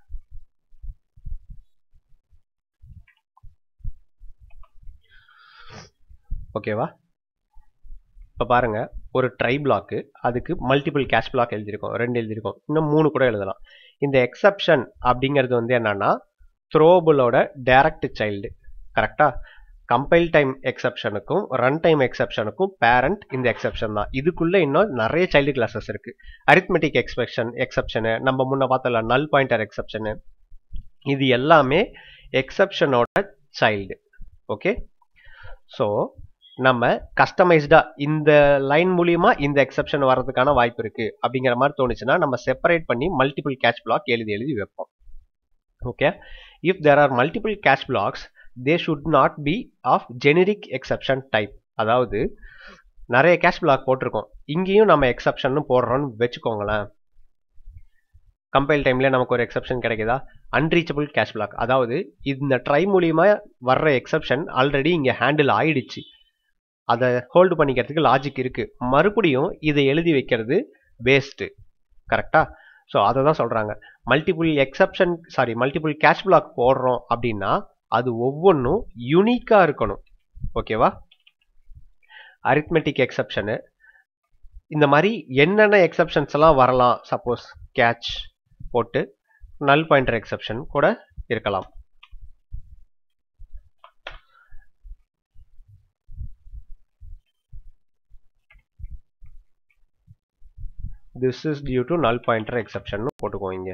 ஓகேவா? இப்போ பாருங்க, ஒரு ட்ரை பிளாக்கு, அதுக்கு மல்டிபிள் கேட்ச் பிளாக் எழுதியிருக்கோம், ரெண்டு எழுதியிருக்கோம், இன்னும் மூணு கூட எழுதலாம். இந்த எக்ஸெப்ஷன் அப்படிங்கிறது வந்து என்னன்னா த்ரோபுளோட டைரக்ட் சைல்டு. கரெக்டா? கம்பைல் டைம் எக்ஸெப்ஷனுக்கும் ரன் டைம் எக்ஸெப்ஷனுக்கும் பேரண்ட் இந்த எக்ஸெப்ஷன் தான். இதுக்குள்ள இன்னும் நிறைய சைல்டு கிளாஸஸ் இருக்கு. அரித்மெட்டிக் எக்ஸ்பெக்ஷன் எக்ஸெப்ஷனு, நம்ம முன்ன பார்த்தல நல் பாயிண்டர் எக்ஸெப்ஷனு, இது எல்லாமே எக்ஸெப்ஷனோட சைல்டு. ஓகே, ஸோ நம்ம கஸ்டமைஸ்டா இந்த லைன் மூலியமா இந்த எக்ஸெப்ஷன் வர்றதுக்கான வாய்ப்பு இருக்கு அப்படிங்கிற மாதிரி தோணுச்சுன்னா நம்ம செப்பரேட் பண்ணி மல்டிபிள் கேட்ச் பிளாக் எழுதி எழுதி வைப்போம். Okay, if there are multiple catch blocks they should not be of generic exception type. அதாவது நிறைய கேட்ச் பிளாக் போட்டிருக்கோம், இங்கேயும் நம்ம எக்ஸெப்ஷன் போடுறோம்னு வச்சுக்கோங்களேன். கம்பைல் டைம்ல நமக்கு ஒரு எக்ஸெப்ஷன் கிடைக்குதா, அன்ரீச்சபிள் கேட்ச் பிளாக். அதாவது இந்த ட்ரை மூலியமா வர்ற எக்ஸெப்ஷன் ஆல்ரெடி இங்க ஹேண்டில் ஆயிடுச்சு, அதை ஹோல்டு பண்ணிக்கிறதுக்கு லாஜிக் இருக்கு, மறுபடியும் இதை எழுதி வைக்கிறது வேஸ்ட். கரெக்டா? ஸோ அதை தான் சொல்றாங்க multiple exception sorry multiple catch block போடுறோம் அப்படின்னா அது ஒவ்வொன்றும் யூனிக்கா இருக்கணும். ஓகேவா? அரித்மெட்டிக் எக்ஸெப்ஷனு இந்த மாதிரி என்னென்ன எக்ஸெப்ஷன்ஸ் எல்லாம் வரலாம், சப்போஸ் கேட்ச் போட்டு நல் பாயிண்டர் எக்ஸெப்ஷன் கூட இருக்கலாம். this is due to null pointer exception போட்டுக்கோங்க.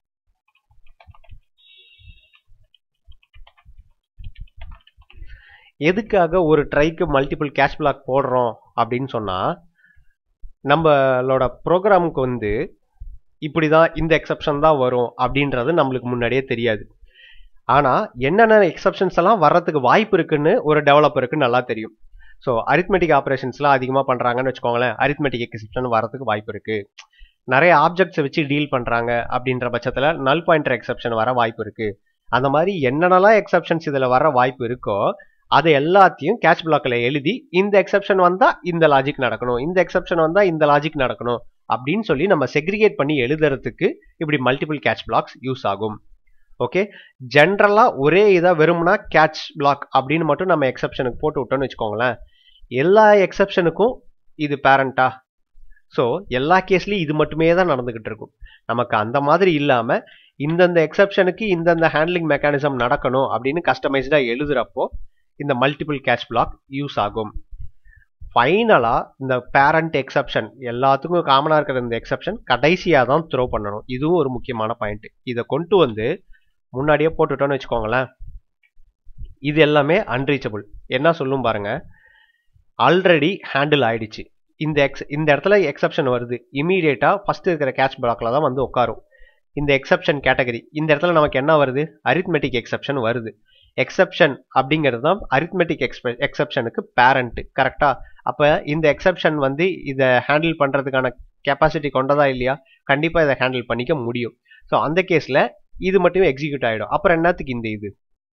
எதுக்காக ஒரு ட்ரைக்கு மல்டிபிள் கேட்ச் பிளாக் போடுறோம் அப்படின்னு சொன்னா, நம்மளோட ப்ரோக்ராமுக்கு வந்து இப்படிதான் இந்த எக்ஸெப்ஷன் தான் வரும் அப்படின்றது நம்மளுக்கு முன்னாடியே தெரியாது. ஆனா என்னென்ன எக்ஸெப்ஷன்ஸ் எல்லாம் வர்றதுக்கு வாய்ப்பு இருக்குன்னு ஒரு டெவலப்பருக்கு நல்லா தெரியும். ஸோ அரித்மெட்டிக் ஆப்ரேஷன்ஸ்லாம் அதிகமாக பண்றாங்கன்னு வச்சுக்கோங்களேன், அரித்மெட்டிக் எக்ஸெப்ஷன் வரதுக்கு வாய்ப்பு இருக்கு. நிறைய ஆப்ஜெக்ட்ஸை வச்சு டீல் பண்றாங்க அப்படின்ற பட்சத்தில் நல் பாயிண்டர் எக்ஸெப்ஷன் வர வாய்ப்பு இருக்கு. அந்த மாதிரி என்னென்னலாம் எக்ஸெப்ஷன்ஸ் இதில் வர வாய்ப்பு இருக்கோ அதை எல்லாத்தையும் கேட்ச் பிளாக்ல எழுதி இந்த எக்ஸெப்ஷன் வந்தா இந்த லாஜிக் நடக்கணும், இந்த எக்ஸெப்ஷன் வந்தா இந்த லாஜிக் நடக்கணும் அப்படின்னு சொல்லி நம்ம செக்ரிகேட் பண்ணி எழுதுறதுக்கு இப்படி மல்டிபிள் கேட்ச் பிளாக்ஸ் யூஸ் ஆகும். ஓகே, ஜென்ரலா ஒரே இதை வெறும்னா கேட்ச் பிளாக் அப்படின்னு மட்டும் நம்ம எக்ஸெப்ஷனுக்கு போட்டு விட்டோம்னு வச்சுக்கோங்களேன், எல்லா எக்ஸெப்ஷனுக்கும் இது பேரண்டா? ஸோ எல்லா கேஸ்லையும் இது மட்டுமே தான் நடந்துகிட்டு இருக்கும். நமக்கு அந்த மாதிரி இல்லாம இந்தந்த எக்ஸெப்ஷனுக்கு இந்தந்த ஹேண்ட்லிங் மெக்கானிசம் நடக்கணும் அப்படின்னு கஸ்டமைஸ்டா எழுதுறப்போ இந்த மல்டிபிள் கேட்ச் பிளாக் யூஸ் ஆகும். ஃபைனலா இந்த பேரண்ட் எக்ஸெப்ஷன் எல்லாத்துக்கும் காமனா இருக்கிற இந்த எக்ஸெப்ஷன் கடைசியா தான் த்ரோ பண்ணணும். இதுவும் ஒரு முக்கியமான பாயிண்ட். இதை கொண்டு வந்து முன்னாடியே போட்டுட்டோம்னு வச்சுக்கோங்களேன், இது எல்லாமே அன்ரீச்சபிள். என்ன சொல்லும் பாருங்க, ஆல்ரெடி ஹேண்டில் ஆயிடுச்சு. இந்த எக்ஸ் இந்த இடத்துல எக்ஸெப்ஷன் வருது, இமீடியட்டா ஃபர்ஸ்ட் இருக்கிற கேட்ச் பிளாக்ல தான் வந்து உட்காரும். இந்த எக்ஸெப்ஷன் கேட்டகரி இந்த இடத்துல நமக்கு என்ன வருது, அரித்மெட்டிக் எக்ஸெப்ஷன் வருது. எக்ஸெப்ஷன் அப்படிங்கிறது தான் அரித்மெட்டிக் எக்ஸெப்ஷனுக்கு பேரண்ட், கரெக்டா? அப்ப இந்த எக்ஸெப்ஷன் வந்து இதை ஹேண்டில் பண்றதுக்கான கெப்பாசிட்டி கொண்டதா இல்லையா? கண்டிப்பா இதை ஹேண்டில் பண்ணிக்க முடியும். ஸோ அந்த கேஸ்ல இது மட்டுமே எக்ஸிக்யூட் ஆயிடும். அப்புறம் என்னத்துக்கு இந்த இது?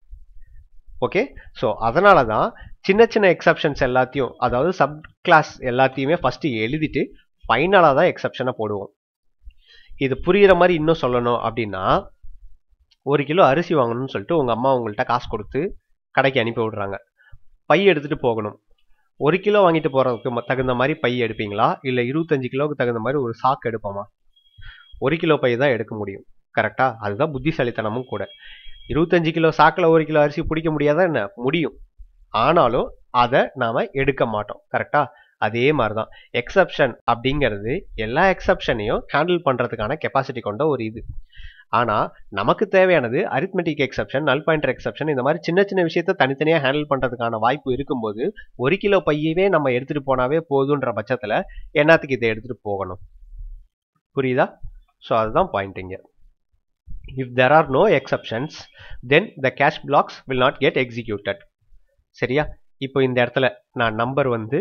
ஓகே, ஸோ அதனால தான் சின்ன சின்ன எக்ஸெப்ஷன்ஸ் எல்லாத்தையும், அதாவது சப் கிளாஸ் எல்லாத்தையுமே ஃபர்ஸ்ட் எழுதிட்டு ஃபைனலாக தான் எக்ஸெப்ஷனை போடுவோம். இது புரியுற மாதிரி இன்னும் சொல்லணும் அப்படின்னா, ஒரு கிலோ அரிசி வாங்கணும்னு சொல்லிட்டு உங்க அம்மா உங்கள்கிட்ட காசு கொடுத்து கடைக்கு அனுப்பி விடுறாங்க. பை எடுத்துட்டு போகணும். ஒரு கிலோ வாங்கிட்டு போறதுக்கு தகுந்த மாதிரி பை எடுப்பீங்களா, இல்லை இருபத்தஞ்சு கிலோவுக்கு தகுந்த மாதிரி ஒரு சாக்கு எடுப்போமா? ஒரு கிலோ பை தான் எடுக்க முடியும், கரெக்டா? அதுதான் புத்திசாலித்தனமும் கூட. இருபத்தஞ்சு கிலோ சாக்கில் ஒரு கிலோ அரிசி பிடிக்க முடியாதா என்ன? முடியும். ஆனாலும் அதை நாம எடுக்க மாட்டோம், கரெக்டா? அதே மாதிரிதான் எக்ஸெப்ஷன் அப்படிங்கிறது எல்லா எக்ஸெப்ஷனையும் ஹேண்டில் பண்றதுக்கான கெப்பாசிட்டி கொண்ட ஒரு இது. ஆனா நமக்கு தேவையானது arithmetic exception, null pointer exception, இந்த மாதிரி சின்ன சின்ன விஷயத்த தனித்தனியா ஹேண்டில் பண்றதுக்கான வாய்ப்பு இருக்கும்போது ஒரு கிலோ பையவே நம்ம எடுத்துட்டு போனாவே போதுன்ற பட்சத்துல என்னத்துக்கு இதை எடுத்துட்டு போகணும்? புரியுதா? ஸோ அதுதான் பாயிண்ட் இங்க. If there are no exceptions, then the catch blocks will not get executed. சரியா? இப்போ இந்த இடத்துல நான் நம்பர் வந்து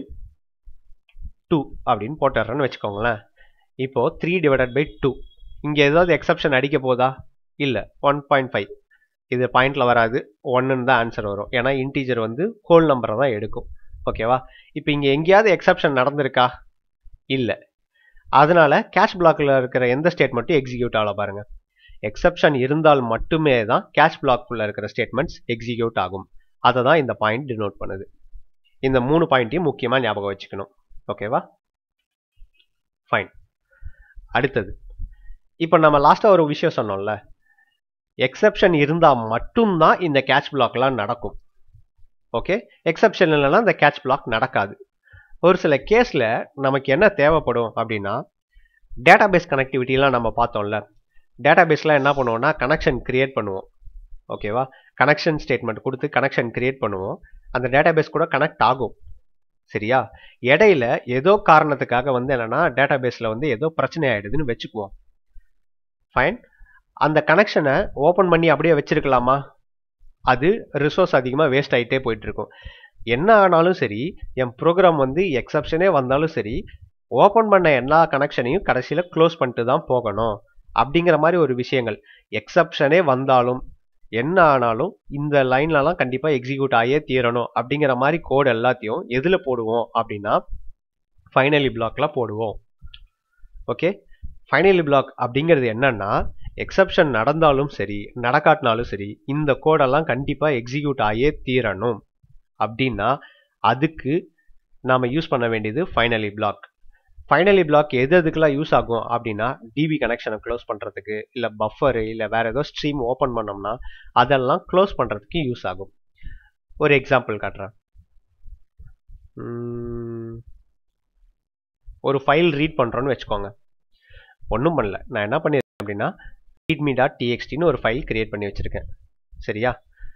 டூ அப்படின்னு போட்டுறேன்னு வச்சுக்கோங்களேன். இப்போ த்ரீ டிவைடட் பை டூ, இங்கே ஏதாவது எக்ஸெப்ஷன் அடிக்க போதா? இல்லை, ஒன் பாயிண்ட் ஃபைவ். இது பாயிண்ட்ல வராது, ஒன்னு தான் ஆன்சர் வரும். ஏன்னா இன்டீஜர் வந்து ஹோல் நம்பரை தான் எடுக்கும். ஓகேவா? இப்போ இங்கே எங்கேயாவது எக்ஸெப்ஷன் நடந்திருக்கா? இல்லை. அதனால கேட்ச் பிளாக்ல இருக்கிற எந்த ஸ்டேட்மெண்ட்டும் எக்ஸிக்யூட் ஆகல பாருங்க. எக்ஸெப்ஷன் இருந்தால் மட்டுமே தான் கேட்ச் பிளாக்குள்ள இருக்கிற ஸ்டேட்மெண்ட்ஸ் எக்ஸிக்யூட் ஆகும். அதை தான் இந்த பாயிண்ட் டினோட் பண்ணுது. இந்த மூணு பாயிண்ட்டையும் முக்கியமா ஞாபகம் வச்சுக்கணும். ஓகேவா? ஃபைன். அடுத்தது, இப்போ நம்ம லாஸ்டா ஒரு விஷயம் சொன்னோம்ல, எக்ஸெப்ஷன் இருந்தா மட்டும்தான் இந்த கேட்ச் பிளாக்லாம் நடக்கும். ஓகே, எக்ஸெப்ஷன் இல்லைன்னா இந்த கேட்ச் பிளாக் நடக்காது. ஒரு சில கேஸ்ல நமக்கு என்ன தேவைப்படும் அப்படின்னா, டேட்டாபேஸ் கனெக்டிவிட்டிலாம் நம்ம பார்த்தோம்ல, டேட்டாபேஸ்லாம் என்ன பண்ணுவோம்னா கனெக்ஷன் கிரியேட் பண்ணுவோம். ஓகேவா? கனெக்ஷன் ஸ்டேட்மெண்ட் கொடுத்து கனெக்ஷன் கிரியேட் பண்ணுவோம். அந்த டேட்டாபேஸ் கூட கனெக்ட் ஆகும். சரியா? இடையில ஏதோ காரணத்துக்காக வந்து என்னன்னா டேட்டாபேஸ்ல வந்து ஏதோ பிரச்சனை ஆயிடுதுன்னு வச்சுக்குவோம். ஃபைன். அந்த கனெக்ஷனை ஓபன் பண்ணி அப்படியே வச்சிருக்கலாமா? அது ரிசோர்ஸ் அதிகமாக வேஸ்ட் ஆகிட்டே போயிட்டு இருக்கும். என்ன ஆனாலும் சரி, என் ப்ரோக்ராம் வந்து எக்ஸெப்ஷனே வந்தாலும் சரி, ஓபன் பண்ண எல்லா கனெக்ஷனையும் கடைசியில் க்ளோஸ் பண்ணிட்டு தான் போகணும் அப்படிங்கிற மாதிரி ஒரு விஷயங்கள். எக்ஸெப்ஷனே வந்தாலும் என்ன ஆனாலும் இந்த லைன்லலாம் கண்டிப்பாக எக்ஸிக்யூட் ஆகியே தீரணும் அப்படிங்கிற மாதிரி கோட் எல்லாத்தையும் எதில் போடுவோம் அப்படின்னா ஃபைனலி பிளாக்ல போடுவோம். ஓகே, ஃபைனலி பிளாக் அப்படிங்கிறது என்னன்னா, எக்ஸெப்ஷன் நடந்தாலும் சரி நடக்காட்டினாலும் சரி இந்த கோடெல்லாம் கண்டிப்பாக எக்ஸிக்யூட் ஆகியே தீரணும். அப்படின்னா அதுக்கு நாம் யூஸ் பண்ண வேண்டியது ஃபைனலி பிளாக். ஃபைனலி பிளாக் எது எதுக்கெல்லாம் யூஸ் ஆகும் அப்படின்னா, டிபி கனெக்ஷனை க்ளோஸ் பண்ணுறதுக்கு, இல்லை பஃபரு, இல்லை வேற ஏதோ ஸ்ட்ரீம் ஓப்பன் பண்ணோம்னா அதெல்லாம் க்ளோஸ் பண்ணுறதுக்கு யூஸ் ஆகும். ஒரு எக்ஸாம்பிள் காட்டுறேன். ஒரு ஃபைல் ரீட் பண்ணுறோன்னு வச்சுக்கோங்க. ஒன்றும் பண்ணல, நான் என்ன பண்ணியிருக்கேன் அப்படின்னா readme டாட் txt ஒரு ஃபைல் கிரியேட் பண்ணி வச்சிருக்கேன். சரியா?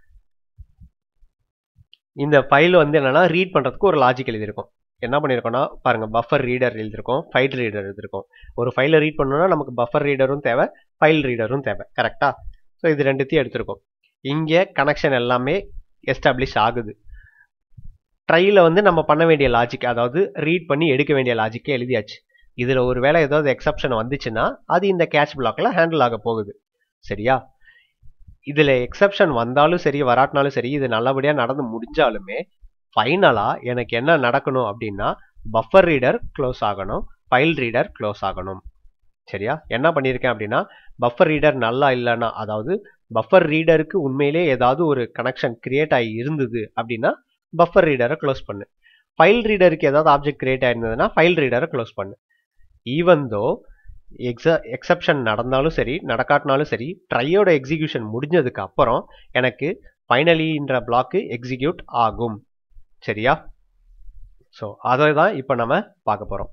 இந்த ஃபைல் வந்து என்னன்னா ரீட் பண்ணுறதுக்கு ஒரு லாஜிக் எழுதியிருக்கும். என்ன பண்ணியிருக்கோம்னா பாருங்க, பஃபர் ரீடர் எழுதியிருக்கோம், ஃபைல் ரீடர் எழுதியிருக்கோம். ஒரு ஃபைலை ரீட் பண்ணணும்னா நமக்கு பஃபர் ரீடரும் தேவை, ஃபைல் ரீடரும் தேவை, கரெக்டா? ஸோ இது ரெண்டுத்தையும் எடுத்திருக்கோம். இங்கே கனெக்ஷன் எல்லாமே எஸ்டாப்ளிஷ் ஆகுது. ட்ரையில் வந்து நம்ம பண்ண வேண்டிய லாஜிக், அதாவது ரீட் பண்ணி எடுக்க வேண்டிய லாஜிக்கே எழுதியாச்சு. இதில் ஒரு வேளை ஏதாவது எக்ஸெப்ஷன் வந்துச்சுன்னா அது இந்த கேட்ச் பிளாக்ல ஹேண்டில் ஆக போகுது. சரியா? இதில் எக்ஸெப்ஷன் வந்தாலும் சரி வராட்டினாலும் சரி, இது நல்லபடியாக நடந்து முடிஞ்சாலுமே ஃபைனலாக எனக்கு என்ன நடக்கணும் அப்படின்னா பஃபர் ரீடர் க்ளோஸ் ஆகணும், ஃபைல் ரீடர் க்ளோஸ் ஆகணும். சரியா? என்ன பண்ணியிருக்கேன் அப்படின்னா, பஃபர் ரீடர் நல்லா இல்லைன்னா, அதாவது பஃபர் ரீடருக்கு உண்மையிலே ஏதாவது ஒரு கனெக்ஷன் கிரியேட் ஆகி இருந்தது அப்படின்னா பஃபர் ரீடரை க்ளோஸ் பண்ணு. ஃபைல் ரீடருக்கு ஏதாவது ஆப்ஜெக்ட் கிரியேட் ஆயிருந்ததுன்னா ஃபைல் ரீடரை க்ளோஸ் பண்ணு. ஈவன் தோ எக்ஸ எக்ஸப்ஷன் நடந்தாலும் சரி நடக்காட்டினாலும் சரி ட்ரையோட எக்ஸிக்யூஷன் முடிஞ்சதுக்கு அப்புறம் எனக்கு ஃபைனலின்ற பிளாக்கு எக்ஸிக்யூட் ஆகும். சரியா? ஸோ அதை தான் இப்போ நம்ம பார்க்க போகிறோம்.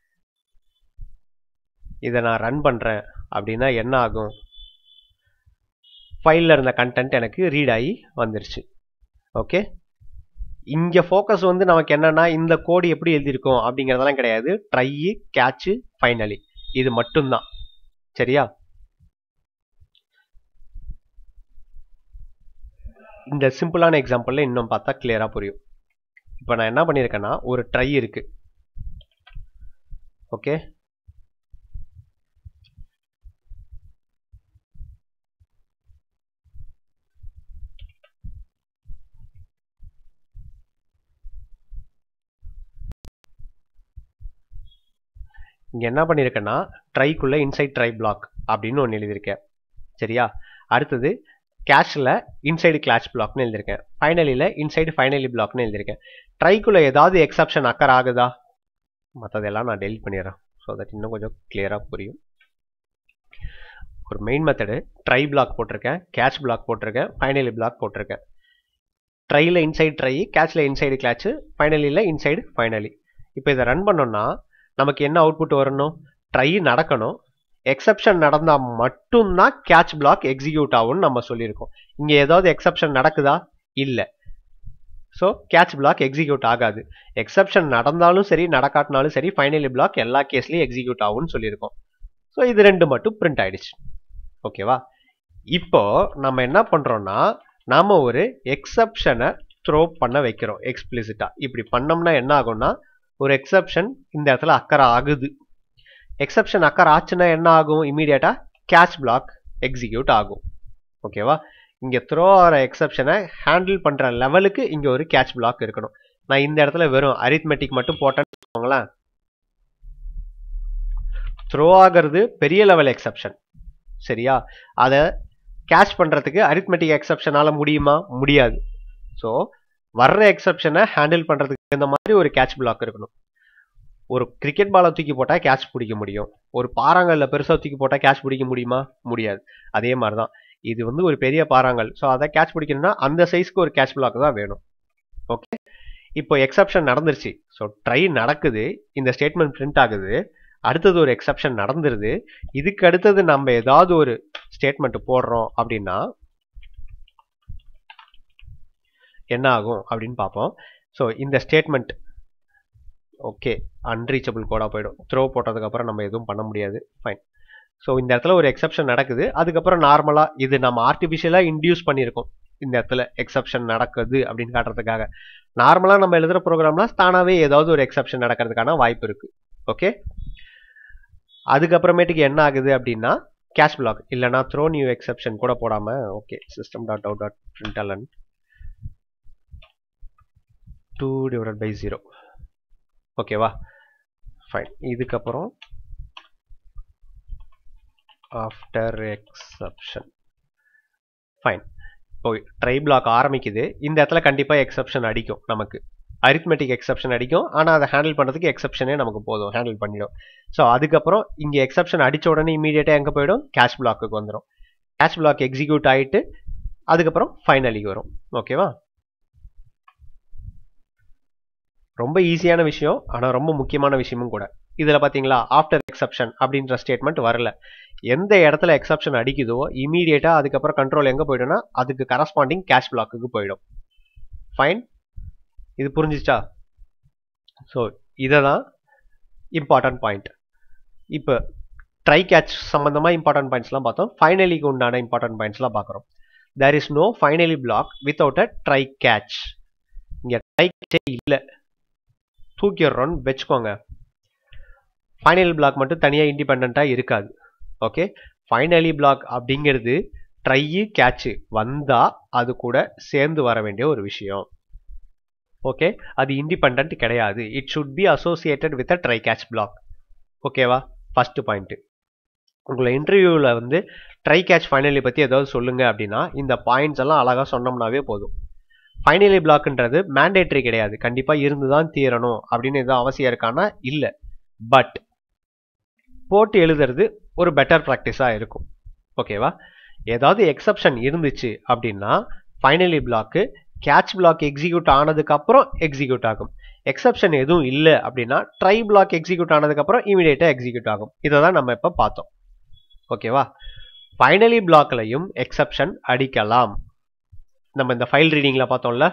இதை நான் ரன் பண்ணுறேன் அப்படின்னா என்ன ஆகும்? ஃபைலில் இருந்த கண்டென்ட் எனக்கு ரீட் ஆகி வந்துருச்சு. ஓகே, இங்கே ஃபோக்கஸ் வந்து நமக்கு என்னன்னா இந்த கோடு எப்படி எழுதியிருக்கோம் அப்படிங்கிறதெல்லாம் கிடையாது. ட்ரை, கேட்ச், ஃபைனலி இது மட்டும்தான். சரியா? இந்த சிம்பிளான எக்ஸாம்பிளில் இன்னும் பார்த்தா கிளியராக புரியும். இப்போ நான் என்ன பண்ணியிருக்கேன்னா ஒரு ட்ரை இருக்கு. ஓகே, இங்கே என்ன பண்ணியிருக்கேன்னா ட்ரைக்குள்ளே இன்சைட் ட்ரை பிளாக் அப்படின்னு ஒன்று எழுதியிருக்கேன். சரியா? அடுத்தது கேஷில் இன்சைடு கிளாஷ் பிளாக்னு எழுதியிருக்கேன். ஃபைனலியில் இன்சைடு ஃபைனலி பிளாக்னு எழுதியிருக்கேன். ட்ரைக்குள்ளே ஏதாவது எக்ஸப்ஷன் அக்கர் ஆகுதா? மற்றதெல்லாம் நான் டெலிட் பண்ணிடுறேன். ஸோ தட் இன்னும் கொஞ்சம் கிளியராக புரியும். ஒரு மெயின் மெத்தடு ட்ரை பிளாக் போட்டிருக்கேன், கேஷ் பிளாக் போட்டிருக்கேன், ஃபைனலி பிளாக் போட்டிருக்கேன். ட்ரையில் இன்சைடு ட்ரை, கேஷில் இன்சைடு கிளாச்சு, ஃபைனலியில் இன்சைடு ஃபைனலி. இப்போ இதை ரன் பண்ணோம்னா நமக்கு என்ன அவுட்புட் வரணும்? ட்ரை நடக்கணும், எக்ஸப்ஷன் நடந்தால் மட்டும்தான் கேட்ச் பிளாக் எக்ஸிக்யூட் ஆகும்னு நம்ம சொல்லியிருக்கோம். இங்கே ஏதாவது எக்ஸப்ஷன் நடக்குதா? இல்லை. ஸோ கேட்ச் பிளாக் எக்ஸிக்யூட் ஆகாது. எக்ஸப்ஷன் நடந்தாலும் சரி நடக்காட்டினாலும் சரி ஃபைனலி பிளாக் எல்லா கேஸ்லையும் எக்ஸிக்யூட் ஆகும்னு சொல்லியிருக்கோம். ஸோ இது ரெண்டு மட்டும் பிரிண்ட் ஆயிடுச்சு. ஓகேவா? இப்போ நம்ம என்ன பண்ணுறோம்னா நாம ஒரு எக்ஸப்ஷனை த்ரோ பண்ண வைக்கிறோம் எக்ஸ்பிளிசிட்டா. இப்படி பண்ணோம்னா என்ன ஆகும்னா ஒரு எக்ஸப்ஷன் இந்த இடத்துல அக்கறை ஆகுது. எக்ஸப்ஷன் அக்கர் ஆச்சுன்னா என்ன ஆகும்? இமீடியட்டா கேட்ச் பிளாக் எக்ஸிக்யூட் ஆகும். ஓகேவா? இங்க த்ரோ ஆகிற எக்ஸப்ஷனை ஹேண்டில் பண்ற லெவலுக்கு இங்க ஒரு கேட்ச் பிளாக் இருக்கணும். நான் இந்த இடத்துல வெறும் அரித்மெட்டிக் மட்டும் போட்டேன்னு வச்சுக்கோங்களேன். த்ரோ ஆகிறது பெரிய லெவல் எக்ஸப்ஷன். சரியா? அதை கேட்ச் பண்றதுக்கு அரித்மெட்டிக் எக்ஸப்ஷனால முடியுமா? முடியாது. ஸோ வர்ற எக்ஸப்ஷனை ஹேண்டில் பண்றதுக்கு இந்த மாதிரி ஒரு கேட்ச் பிளாக் இருக்கணும். ஒரு கிரிக்கெட் பாலை தூக்கி போட்டால் கேட்ச் பிடிக்க முடியும். ஒரு பாறாங்கல்ல பெருசாக தூக்கி போட்டால் கேட்ச் பிடிக்க முடியுமா? முடியாது. அதே மாதிரி தான் இது வந்து ஒரு பெரிய பாறாங்கல். ஸோ அதை கேட்ச் பிடிக்கணும்னா அந்த சைஸ்க்கு ஒரு கேட்ச் பிளாக் தான் வேணும். ஓகே, இப்போ எக்ஸப்ஷன் நடந்துருச்சு. ஸோ ட்ரை நடக்குது, இந்த ஸ்டேட்மெண்ட் பிரிண்ட் ஆகுது. அடுத்தது ஒரு எக்ஸப்ஷன் நடந்துருது. இதுக்கு அடுத்தது நம்ம ஏதாவது ஒரு ஸ்டேட்மெண்ட் போடுறோம் அப்படின்னா என்ன ஆகும் அப்படின்னு பார்ப்போம். ஸோ இந்த ஸ்டேட்மெண்ட் ஓகே அன்ரீச்சபிள் கோடாக போயிடும். த்ரோ போட்டதுக்கப்புறம் நம்ம எதுவும் பண்ண முடியாது. ஃபைன். ஸோ இந்த இடத்துல ஒரு எக்ஸப்ஷன் நடக்குது. அதுக்கப்புறம் நார்மலாக இது நம்ம ஆர்டிஃபிஷியலாக இன்டியூஸ் பண்ணியிருக்கோம். இந்த இடத்துல எக்ஸப்ஷன் நடக்குது அப்படின்னு காட்டுறதுக்காக நார்மலாக நம்ம எழுதுகிற ப்ரோக்ராம்லாம் தானாகவே ஏதாவது ஒரு எக்ஸப்ஷன் நடக்கிறதுக்கான வாய்ப்பு இருக்குது. ஓகே, அதுக்கப்புறமேட்டுக்கு என்ன ஆகுது அப்படின்னா கேட்ச் பிளாக் இல்லைனா த்ரோ நியூ எக்ஸப்ஷன் கூட போடாமல் okay system dot out dot println two divided by zero. ஓகேவா? ஃபைன். இதுக்கப்புறம் ஆஃப்டர் எக்ஸப்ஷன். ஃபைன். இப்போ ட்ரை பிளாக் ஆரம்பிக்குது. இந்த இடத்துல கண்டிப்பாக எக்ஸப்ஷன் அடிக்கும். நமக்கு அரித்மெட்டிக் எக்ஸப்ஷன் அடிக்கும். ஆனால் அதை ஹேண்டில் பண்ணுறதுக்கு எக்ஸப்ஷனே நமக்கு போதும், ஹேண்டில் பண்ணிடும். ஸோ அதுக்கப்புறம் இங்கே எக்ஸப்ஷன் அடித்த உடனே இமீடியட்டாக எங்கே போயிடும்? கேட்ச் பிளாக்கு வந்துடும். கேட்ச் பிளாக் எக்ஸிக்யூட் ஆகிட்டு அதுக்கப்புறம் ஃபைனலிக்கு வரும். ஓகேவா? ரொம்ப ஈஸியான விஷயம், ஆனால் ரொம்ப முக்கியமான விஷயமும் கூட. இதில் பார்த்தீங்களா ஆஃப்டர் எக்ஸப்ஷன் அப்படின்ற ஸ்டேட்மெண்ட் வரல. எந்த இடத்துல எக்ஸப்ஷன் அடிக்குதோ இமீடியட்டாக அதுக்கப்புறம் கண்ட்ரோல் எங்கே போய்டும்னா அதுக்கு கரஸ்பாண்டிங் கேட்ச் பிளாக்குக்கு போயிடும். ஃபைன். இது புரிஞ்சிச்சா? ஸோ இதை தான் இம்பார்ட்டன்ட் பாயிண்ட். இப்போ ட்ரை கேட்ச் சம்மந்தமாக இம்பார்ட்டன்ட் பாயிண்ட்ஸ்லாம் பார்த்தோம். ஃபைனலிக்கு உண்டான இம்பார்ட்டன்ட் பாயிண்ட்ஸ்லாம் பார்க்குறோம். There is no finally block without a try catch. இங்கே ட்ரை கேட்சே இல்லை, தூக்கிடுறோன்னு வச்சுக்கோங்க. ஃபைனல் பிளாக் மட்டும் தனியாக இண்டிபெண்ட்டாக இருக்காது. ஓகே, ஃபைனலி பிளாக் அப்படிங்கிறது ட்ரை கேட்சு வந்தால் அது கூட சேர்ந்து வர வேண்டிய ஒரு விஷயம். ஓகே, அது இண்டிபெண்ட் கிடையாது. It should be associated with a try catch block. ஓகேவா? First point. உங்களை இன்டர்வியூவில் வந்து ட்ரை கேட்ச் ஃபைனலி பற்றி ஏதாவது சொல்லுங்க அப்படின்னா இந்த பாயிண்ட்ஸ் எல்லாம் அழகாக சொன்னோம்னாவே போதும். ஃபைனலி பிளாக்ன்றது மேண்டேட்டரி கிடையாது, கண்டிப்பா இருந்துதான் தீரணும் அப்படின்னு எதுவும் அவசியம் இருக்கானா இல்ல. பட் போட்டு எழுதுறது ஒரு பெட்டர் ப்ராக்டிஸா இருக்கும். ஓகேவா? ஏதாவது எக்ஸப்ஷன் இருந்துச்சு அப்படின்னா finally block catch block execute ஆனதுக்கு அப்புறம் எக்ஸிக்யூட் ஆகும். எக்ஸப்ஷன் எதுவும் இல்லை அப்படின்னா ட்ரை பிளாக் எக்ஸிக்யூட் ஆனதுக்கு அப்புறம் இமிடியேட்டா எக்ஸிக்யூட் ஆகும். இதை தான் நம்ம இப்ப பார்த்தோம். ஓகேவா? ஃபைனலி பிளாக்லையும் எக்ஸப்ஷன் அடிக்கலாம். நம்ம இந்த ஃபைல் ரீடிங்ல பார்த்தோம்ல,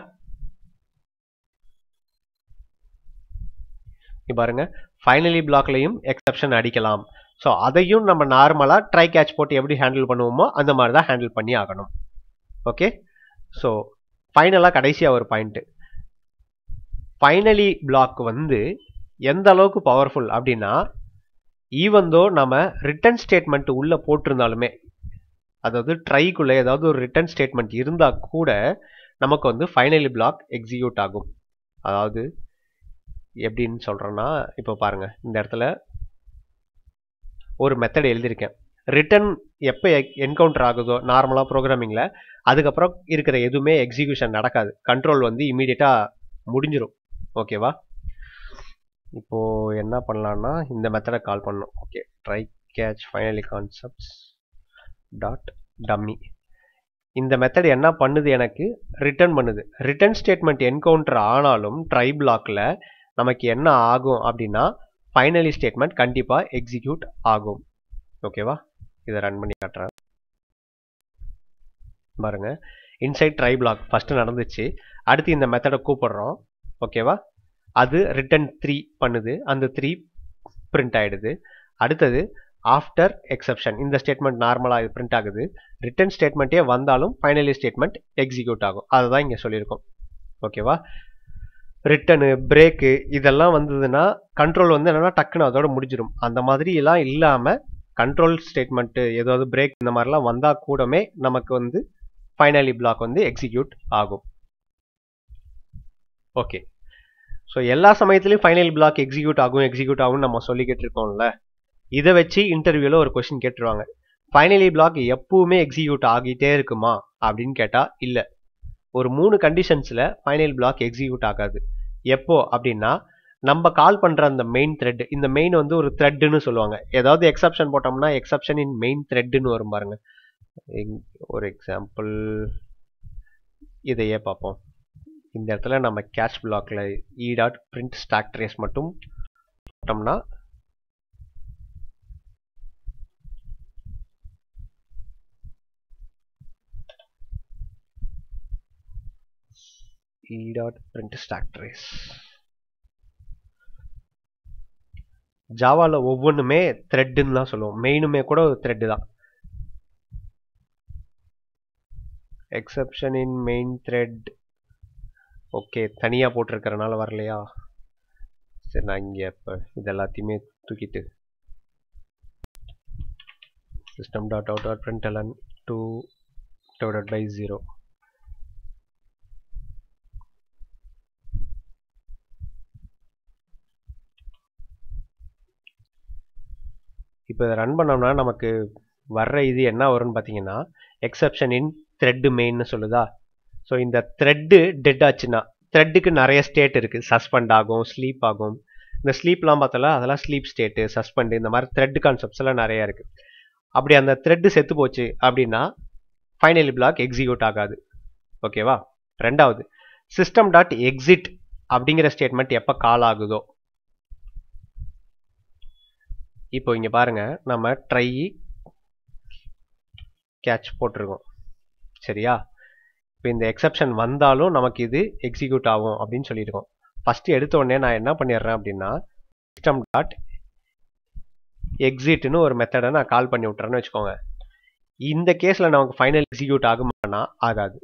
பாருங்க ஃபைனலி பிளாக்லையும் எக்ஸப்ஷன் அடிக்கலாம். ஸோ அதையும் நம்ம நார்மலா ட்ரை கேட்ச் போட்டு எப்படி ஹேண்டில் பண்ணுவோமோ அந்த மாதிரி தான் ஹேண்டில் பண்ணி ஆகணும். ஓகே, ஸோ ஃபைனலா கடைசியா ஒரு பாயிண்ட், ஃபைனலி பிளாக் வந்து எந்த அளவுக்கு பவர்ஃபுல் அப்படின்னா ஈவன் தோ நம்ம ரிட்டர்ன் ஸ்டேட்மெண்ட் உள்ள போட்டிருந்தாலுமே, அதாவது ட்ரைக்குள்ள ஏதாவது ஒரு ரிட்டர்ன் ஸ்டேட்மெண்ட் இருந்தா கூட நமக்கு வந்து ஃபைனலி பிளாக் எக்ஸிக்யூட் ஆகும். அதாவது எப்படின்னு சொல்றேன்னா, இப்போ பாருங்க இந்த இடத்துல ஒரு மெத்தட் எழுதியிருக்கேன். ரிட்டர்ன் எப்போ என்கவுண்டர் ஆகுதோ நார்மலா ப்ரோக்ராமிங்ல, அதுக்கப்புறம் இருக்கிற எதுவுமே எக்ஸிக்யூஷன் நடக்காது, கண்ட்ரோல் வந்து இமீடியட்டா முடிஞ்சிடும். ஓகேவா? இப்போ என்ன பண்ணலாம்னா இந்த மெத்தடை கால் பண்ணணும். Okay, try catch finally concepts dot dummy. இந்த மெத்தட் என்ன பண்ணுது, எனக்கு ரிட்டர்ன் பண்ணுது. ரிட்டர்ன் ஸ்டேட்மெண்ட் என்கவுண்டர் ஆனாலும் ட்ரை பிளாக்ல நமக்கு என்ன ஆகும் அப்படின்னா ஃபைனலி ஸ்டேட்மெண்ட் கண்டிப்பா எக்ஸிக்யூட் ஆகும். ஓகேவா? இதை ரன் பண்ணி காட்டுறேன் பாருங்க. இன்சைட் ட்ரை பிளாக் ஃபர்ஸ்ட் நடந்துச்சு, அடுத்து இந்த மெத்தடை கூப்பிடுறோம். ஓகேவா? அது ரிட்டர்ன் த்ரீ பண்ணுது, அந்த த்ரீ பிரிண்ட் ஆயிடுது. அடுத்தது ஆஃப்டர் எக்ஸப்ஷன், இந்த ஸ்டேட்மெண்ட் நார்மலா இது பிரிண்ட் ஆகுது. ரிட்டர்ன் ஸ்டேட்மெண்ட்டே வந்தாலும் ஃபைனலி ஸ்டேட்மெண்ட் எக்ஸிக்யூட் ஆகும். அதுதான் இங்க சொல்லியிருக்கோம். ஓகேவா? ரிட்டனு பிரேக்கு இதெல்லாம் வந்ததுன்னா கண்ட்ரோல் வந்து என்னன்னா டக்குன்னு அதோட முடிஞ்சிடும். அந்த மாதிரி எல்லாம் இல்லாம கண்ட்ரோல் ஸ்டேட்மெண்ட் ஏதாவது பிரேக் இந்த மாதிரிலாம் வந்தா கூடமே நமக்கு வந்து ஃபைனலி பிளாக் வந்து எக்ஸிக்யூட் ஆகும். ஓகே, ஸோ எல்லா சமயத்திலையும் ஃபைனல் பிளாக் எக்ஸிக்யூட் ஆகும் எக்ஸிக்யூட் ஆகும் நம்ம சொல்லிக்கிட்டு இருக்கோம்ல, இதை வச்சு இன்டர்வியூல ஒரு கொஸ்டின் கேட்டுருவாங்க, ஃபைனலி பிளாக் எப்பவுமே எக்ஸிக்யூட் ஆகிட்டே இருக்குமா அப்படின்னு கேட்டா இல்ல. ஒரு மூணு கண்டிஷன்ஸ்ல ஃபைனல் பிளாக் எக்ஸிக்யூட் ஆகாது. எப்போ அப்படின்னா நம்ம கால் பண்ற அந்த மெயின் த்ரெட், இந்த மெயின் வந்து ஒரு த்ரெட்னு சொல்லுவாங்க. ஏதாவது எக்ஸப்ஷன் போட்டோம்னா எக்ஸப்ஷன் இன் மெயின் த்ரெட்னு வரும் பாருங்க. ஒரு எக்ஸாம்பிள் இதையே பார்ப்போம். இந்த இடத்துல நம்ம கேட்ச் பிளாக்ல e dot print stack trace மட்டும் போட்டோம்னா e dot print stack trace, ஜாவால ஒவ்வொன்றுமே த்ரெட்னு தான் சொல்லுவோம், மெயினுமே கூட ஒரு த்ரெட் தான். Exception in main thread okay, தனியா போட்டிருக்கிறனால வரலையா? சரி, நான் இங்க இப்ப இது எல்லாத்தையுமே தூக்கிட்டு system dot out dot println two divided by zero. இப்போ இதை ரன் பண்ணோம்னா நமக்கு வர்ற இது என்ன வரும்னு பார்த்தீங்கன்னா எக்ஸப்ஷன் இன் த்ரெட் மெயின்னு சொல்லுதா. ஸோ இந்த த்ரெட்டு டெட் ஆச்சுன்னா, த்ரெட்டுக்கு நிறைய ஸ்டேட் இருக்கு, சஸ்பெண்ட் ஆகும், ஸ்லீப் ஆகும். இந்த ஸ்லீப்லாம் பார்த்தல அதெல்லாம் ஸ்லீப் ஸ்டேட்டு, சஸ்பெண்ட், இந்த மாதிரி த்ரெட் கான்செப்ட்ஸ் எல்லாம் நிறைய இருக்கு. அப்படி அந்த த்ரெட்டு செத்து போச்சு அப்படின்னா ஃபைனலி பிளாக் எக்ஸிக்யூட் ஆகாது. ஓகேவா? ரெண்டாவது, சிஸ்டம் டாட் எக்ஸிட் அப்படிங்கிற ஸ்டேட்மெண்ட் எப்போ கால் ஆகுதோ, இப்போ இங்க பாருங்க நம்ம ட்ரை கேட்ச் போட்டிருக்கோம் சரியா. இப்போ இந்த எக்ஸப்ஷன் வந்தாலும் நமக்கு இது எக்ஸிக்யூட் ஆகும் அப்படின்னு சொல்லியிருக்கோம். ஃபர்ஸ்ட் எடுத்த உடனே நான் என்ன பண்ணிடுறேன் அப்படின்னா சிஸ்டம் டாட் எக்ஸிட்னு ஒரு மெத்தடை நான் கால் பண்ணி விட்டுறேன்னு வச்சுக்கோங்க. இந்த கேஸ்ல நமக்கு ஃபைனல் எக்ஸிக்யூட் ஆகுமானா ஆகாது,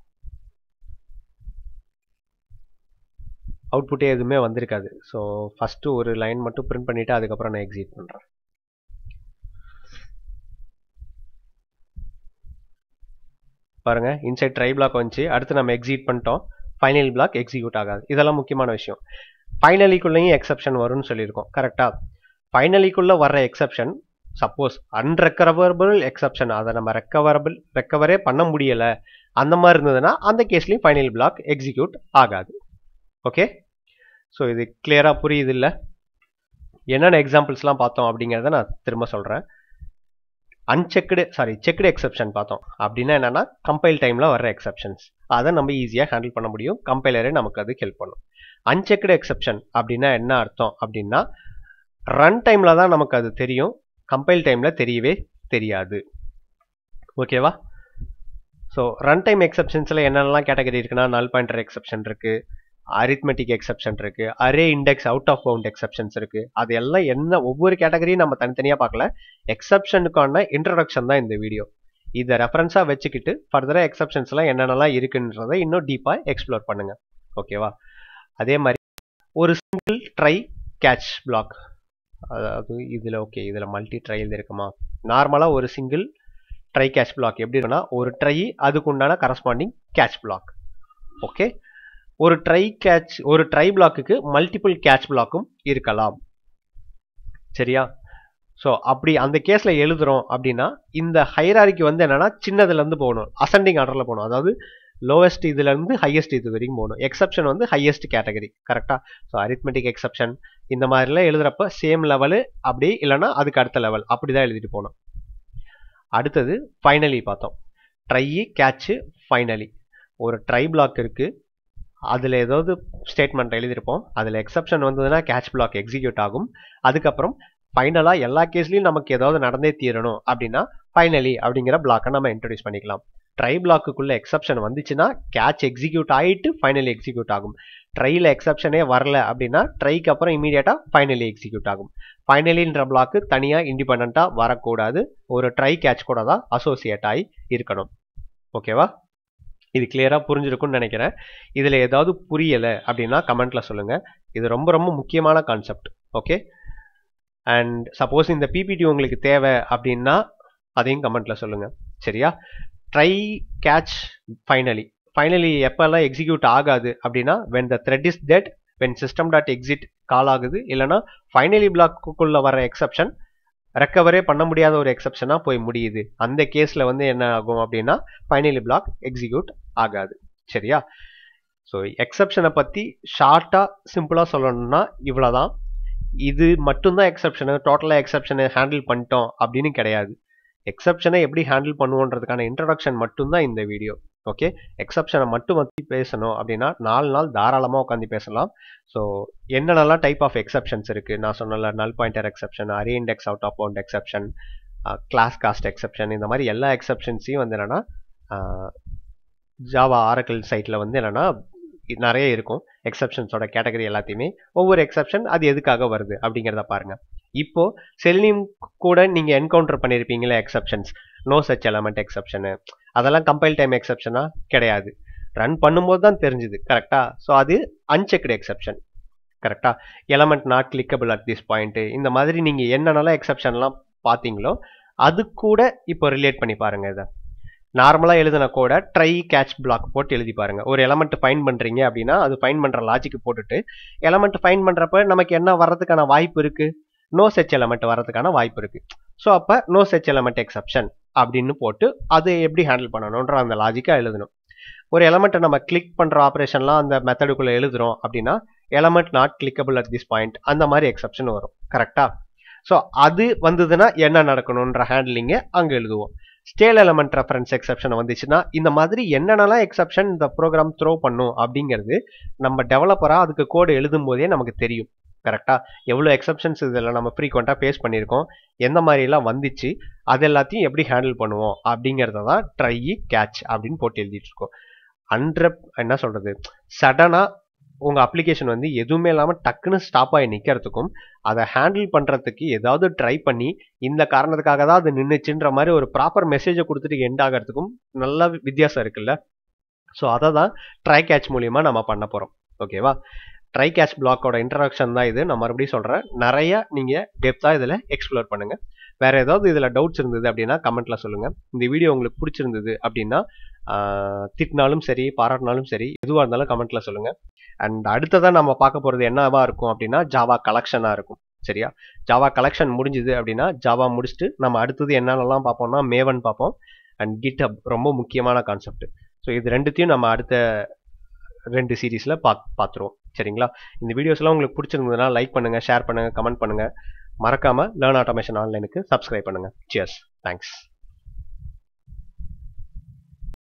அவுட்புட்டே எதுவுமே வந்திருக்காது. ஸோ ஃபர்ஸ்ட் ஒரு லைன் மட்டும் பிரிண்ட் பண்ணிட்டு அதுக்கப்புறம் நான் எக்ஸிட் பண்றேன். பாருங்க, இன்சைட் ட்ரை பிளாக் வந்துச்சு, அடுத்து நம்ம எக்ஸிட் பண்ணிட்டோம், ஃபைனல் பிளாக் எக்ஸிக்யூட் ஆகாது. இதெல்லாம் முக்கியமான விஷயம். ஃபைனலிக்குள்ளேயும் எக்ஸப்ஷன் வரும்னு சொல்லியிருக்கோம் கரெக்டா. ஃபைனலிக்குள்ள வர்ற எக்ஸப்ஷன் சப்போஸ் அன்ரெக்கவரபிள் எக்ஸப்ஷன், அதை நம்ம ரெக்கவரபிள் ரெக்கவரே பண்ண முடியல அந்த மாதிரி இருந்ததுன்னா அந்த கேஸ்லையும் ஃபைனல் பிளாக் எக்ஸிக்யூட் ஆகாது. ஓகே, ஸோ இது கிளியராக புரியுது இல்லை? என்னென்ன எக்ஸாம்பிள்ஸ்லாம் பார்த்தோம் அப்படிங்கிறத நான் திரும்ப சொல்கிறேன். அன்செக்டு சாரி செக்டு எக்ஸப்ஷன் பார்த்தோம். அப்படின்னா என்னன்னா கம்பைல் டைமில் வர்ற எக்ஸப்ஷன்ஸ், அதை நம்ம ஈஸியாக ஹேண்டில் பண்ண முடியும். கம்பைலரே நமக்கு அது ஹெல்ப் பண்ணும். அன்செக்டு எக்ஸப்ஷன் அப்படின்னா என்ன அர்த்தம் அப்படின்னா ரன் டைமில் தான் நமக்கு அது தெரியும், கம்பைல் டைமில் தெரியவே தெரியாது. ஓகேவா? ஸோ ரன் டைம் எக்ஸப்ஷன்ஸில் என்னென்னலாம் கேட்டகரி இருக்குன்னா நல் பாயிண்டர் எக்ஸப்ஷன் இருக்குது, அரித்மெட்டிக் எக்ஸப்ஷன் இருக்குது, array index out of bound exceptions இருக்குது. அது எல்லாம் என்ன ஒவ்வொரு கேட்டகரியும் நம்ம தனித்தனியாக பார்க்கல. எக்ஸப்ஷனுக்கான இன்ட்ரடக்ஷன் தான் இந்த வீடியோ. இதை ரெஃபரன்ஸாக வச்சுக்கிட்டு ஃபர்தராக எக்ஸப்ஷன்ஸ்லாம் என்னென்னலாம் இருக்குன்றதை இன்னும் டீப்பாக எக்ஸ்ப்ளோர் பண்ணுங்கள். ஓகேவா? அதே மாதிரி ஒரு சிங்கிள் ட்ரை கேட்ச் பிளாக், அதாவது இதில் ஓகே இதில் மல்டி ட்ரையல் இருக்குமா? நார்மலாக ஒரு சிங்கிள் ட்ரை கேட்ச் பிளாக் எப்படி இருக்குன்னா ஒரு ட்ரை அதுக்கு உண்டான கரஸ்பாண்டிங் கேட்ச் பிளாக். ஓகே, ஒரு ட்ரை கேட்ச் ஒரு ட்ரை பிளாக்குக்கு மல்டிபிள் கேட்ச் பிளாக்கும் இருக்கலாம். சரியா? ஸோ அப்படி அந்த கேஸில் எழுதுறோம் அப்படின்னா இந்த ஹைராரிக்கு வந்து என்னன்னா சின்னதுலேருந்து போகணும், அசெண்டிங் ஆர்டரில் போகணும். அதாவது லோவஸ்ட் இதுலேருந்து ஹையஸ்ட் இது வரைக்கும் போகணும். எக்ஸப்ஷன் வந்து ஹையஸ்ட் கேட்டகரி. கரெக்டாக? ஸோ அரித்மெட்டிக் எக்ஸப்ஷன் இந்த மாதிரிலாம் எழுதுறப்ப சேம் லெவலு அப்படி இல்லைன்னா அதுக்கு அடுத்த லெவல் அப்படி தான் எழுதிட்டு போகணும். அடுத்தது ஃபைனலி பார்த்தோம். Try catch finally. ஒரு ட்ரை பிளாக் இருக்குது, அதில் ஏதாவது ஸ்டேட்மெண்ட் எழுதியிருப்போம், அதில் எக்ஸப்ஷன் வந்ததுன்னா கேட்ச் பிளாக் எக்ஸிக்யூட் ஆகும். அதுக்கப்புறம் ஃபைனலாக எல்லா கேஸ்லையும் நமக்கு ஏதாவது நடந்தே தீரணும் அப்படின்னா ஃபைனலி அப்படிங்கிற பிளாக்கை நம்ம இன்ட்ரடியூஸ் பண்ணிக்கலாம். ட்ரை பிளாக்குக்குள்ள எக்ஸப்ஷன் வந்துச்சுன்னா கேட்ச் எக்ஸிக்யூட் ஆகிட்டு ஃபைனலி எக்ஸிக்யூட் ஆகும். ட்ரையில் எக்ஸப்ஷனே வரல அப்படின்னா ட்ரைக்கு அப்புறம் இமீடியட்டாக ஃபைனலி எக்ஸிக்யூட் ஆகும். ஃபைனலின்ற பிளாக்கு தனியாக இண்டிபெண்ட்டாக வரக்கூடாது, ஒரு ட்ரை கேட்ச் கூட தான் அசோசியேட் ஆகி இருக்கணும். ஓகேவா? இது கிளியராக புரிஞ்சிருக்கும்னு நினைக்கிறேன். இதில் ஏதாவது புரியலை அப்படின்னா கமெண்ட்டில் சொல்லுங்கள். இது ரொம்ப ரொம்ப முக்கியமான கான்செப்ட். ஓகே, அண்ட் சப்போஸ் இந்த பிபிடி உங்களுக்கு தேவை அப்படின்னா அதையும் கமெண்ட்டில் சொல்லுங்கள். சரியா? ட்ரை கேட்ச் ஃபைனலி ஃபைனலி எப்போல்லாம் எக்ஸிக்யூட் ஆகாது அப்படின்னா when the thread is dead, when system dot exit கால் ஆகுது, இல்லைனா ஃபைனலி பிளாக்குக்குள்ளே வர எக்ஸப்ஷன் ரெக்கவரே பண்ண முடியாத ஒரு எக்ஸப்ஷனாக போய் முடியுது. அந்த கேஸில் வந்து என்ன ஆகும் அப்படின்னா ஃபைனலி பிளாக் எக்ஸிக்யூட் ஆகாது. சரியா? ஸோ எக்ஸப்ஷனை பற்றி ஷார்ட்டாக சிம்பிளாக சொல்லணும்னா இவ்வளோதான். இது மட்டும்தான் எக்ஸப்ஷனு, டோட்டலாக எக்ஸப்ஷனை ஹேண்டில் பண்ணிட்டோம் அப்படின்னு கிடையாது. எக்ஸப்ஷனை எப்படி ஹேண்டில் பண்ணுவோன்றதுக்கான இன்ட்ரடக்ஷன் மட்டும்தான் இந்த வீடியோ. ஓகே, எக்ஸப்ஷனை மட்டும் பற்றி பேசணும் அப்படின்னா நாலு நாள் தாராளமாக உட்காந்து பேசலாம். ஸோ என்னென்னலாம் டைப் ஆஃப் எக்ஸப்ஷன்ஸ் இருக்குது நான் சொன்னல, null pointer exception, array index out of bound exception, class cast exception, இந்த மாதிரி எல்லா எக்ஸப்ஷன்ஸையும் வந்து என்னென்னா ஜாவா ஆரக்கிள் சைட்டில் வந்து என்னென்னா நிறைய இருக்கும். எக்ஸப்ஷன்ஸோட கேட்டகரி எல்லாத்தையுமே ஒவ்வொரு எக்ஸப்ஷன் அது எதுக்காக வருது அப்படிங்கிறத பாருங்கள். இப்போ செலினியம் கூட நீங்கள் என்கவுண்டர் பண்ணியிருப்பீங்களே எக்ஸப்ஷன்ஸ், நோ சச் எலமெண்ட் எக்ஸப்ஷனு, அதெல்லாம் கம்பைல் டைம் எக்ஸப்ஷனா கிடையாது, ரன் பண்ணும்போது தான் தெரிஞ்சுது. கரெக்டாக? ஸோ அது அன்செக்டு எக்ஸப்ஷன். கரெக்டாக? Element not clickable at this point, இந்த மாதிரி நீங்கள் என்னென்னலாம் எக்ஸப்ஷன்லாம் பார்த்தீங்களோ அது கூட இப்போ ரிலேட் பண்ணி பாருங்கள். இதை நார்மலாக எழுதின கூட ட்ரை கேட்ச் பிளாக் போட்டு எழுதி பாருங்கள். ஒரு எலமெண்ட் ஃபைன் பண்ணுறீங்க அப்படின்னா அது ஃபைன் பண்ணுற லாஜிக்கு போட்டுட்டு எலமெண்ட் ஃபைன் பண்ணுறப்ப நமக்கு என்ன வர்றதுக்கான வாய்ப்பு இருக்குது? நோ செச் எலமெண்ட் வர்றதுக்கான வாய்ப்பு இருக்குது. ஸோ அப்போ நோ செச் எலமெண்ட் எக்ஸப்ஷன் அப்படின்னு போட்டு அது எப்படி ஹேண்டில் பண்ணணுன்ற அந்த லாஜிக்காக எழுதணும். ஒரு எலமெண்ட்டை நம்ம கிளிக் பண்ணுற ஆப்ரேஷன்லாம் அந்த மெத்தடுக்குள்ளே எழுதுகிறோம் அப்படின்னா element not clickable at this point அந்த மாதிரி எக்ஸப்ஷன் வரும். கரெக்டாக? ஸோ அது வந்ததுன்னா என்ன நடக்கணுன்ற ஹேண்ட்லிங்கை அங்கே எழுதுவோம். ஸ்டேல் எலமெண்ட் ரெஃபரன்ஸ் எக்ஸப்ஷன் வந்துச்சுன்னா இந்த மாதிரி என்னென்னலாம் எக்ஸப்ஷன் இந்த ப்ரோக்ராம் த்ரோ பண்ணும் அப்படிங்கிறது நம்ம டெவலப்பராக அதுக்கு கோடு எழுதும் போதே நமக்கு தெரியும். கரெக்டாக? எவ்வளோ எக்ஸப்ஷன்ஸ் இதில் நம்ம ஃப்ரீக்வெண்ட்டாக ஃபேஸ் பண்ணியிருக்கோம், எந்த மாதிரிலாம் வந்துச்சு, அது எல்லாத்தையும் எப்படி ஹேண்டில் பண்ணுவோம் அப்படிங்கிறத தான் ட்ரை கேட்ச் அப்படின்னு போட்டு எழுதிட்டு இருக்கோம். அன்ட்ரப் என்ன சொல்கிறது, சடனாக உங்கள் அப்ளிகேஷன் வந்து எதுவுமே இல்லாமல் டக்குன்னு ஸ்டாப் ஆகி நிற்கிறதுக்கும் அதை ஹேண்டில் பண்ணுறதுக்கு ஏதாவது ட்ரை பண்ணி இந்த காரணத்துக்காக தான் அது நின்றுச்சுன்ற மாதிரி ஒரு ப்ராப்பர் மெசேஜை கொடுத்துட்டு எண்ட் ஆகிறதுக்கும் நல்ல வித்தியாசம் இருக்குல்ல. ஸோ அதை தான் ட்ரை கேட்ச் மூலிமா நம்ம பண்ண போகிறோம். ஓகேவா? ட்ரை கேட்ச் பிளாக்கோட இன்ட்ரடக்ஷன் தான் இது. நான் மறுபடியும் சொல்கிறேன், நிறைய நீங்கள் டெப்த்தாக இதில் எக்ஸ்ப்ளோர் பண்ணுங்கள். வேறு ஏதாவது இதில் டவுட்ஸ் இருந்தது அப்படின்னா கமெண்ட்டில் சொல்லுங்கள். இந்த வீடியோ உங்களுக்கு பிடிச்சிருந்தது அப்படின்னா திட்டினாலும் சரி பாராட்டினாலும் சரி எதுவாக இருந்தாலும் கமெண்ட்டில் சொல்லுங்கள். அண்ட் அடுத்ததான் நம்ம பார்க்க போகிறது என்னவா இருக்கும் அப்படின்னா ஜாவா கலெக்ஷனாக இருக்கும். சரியா? ஜாவா கலெக்ஷன் முடிஞ்சுது அப்படின்னா ஜாவா முடிச்சுட்டு நம்ம அடுத்தது என்னென்னலாம் பார்ப்போம்னா மேவன் பார்ப்போம் அண்ட் கிட்ஹப் ரொம்ப முக்கியமான கான்செப்ட். ஸோ இது ரெண்டுத்தையும் நம்ம அடுத்த ரெண்டு சீரீஸில் பா பார்த்துருவோம் சரிங்களா. இந்த வீடியோஸ்லாம் உங்களுக்கு பிடிச்சிருந்ததுன்னா லைக் பண்ணுங்கள், ஷேர் பண்ணுங்கள், கமெண்ட் பண்ணுங்கள். மறக்காமல் லேர்ன் ஆட்டோமேஷன் ஆன்லைனுக்கு சப்ஸ்கிரைப் பண்ணுங்கள். Cheers, thanks.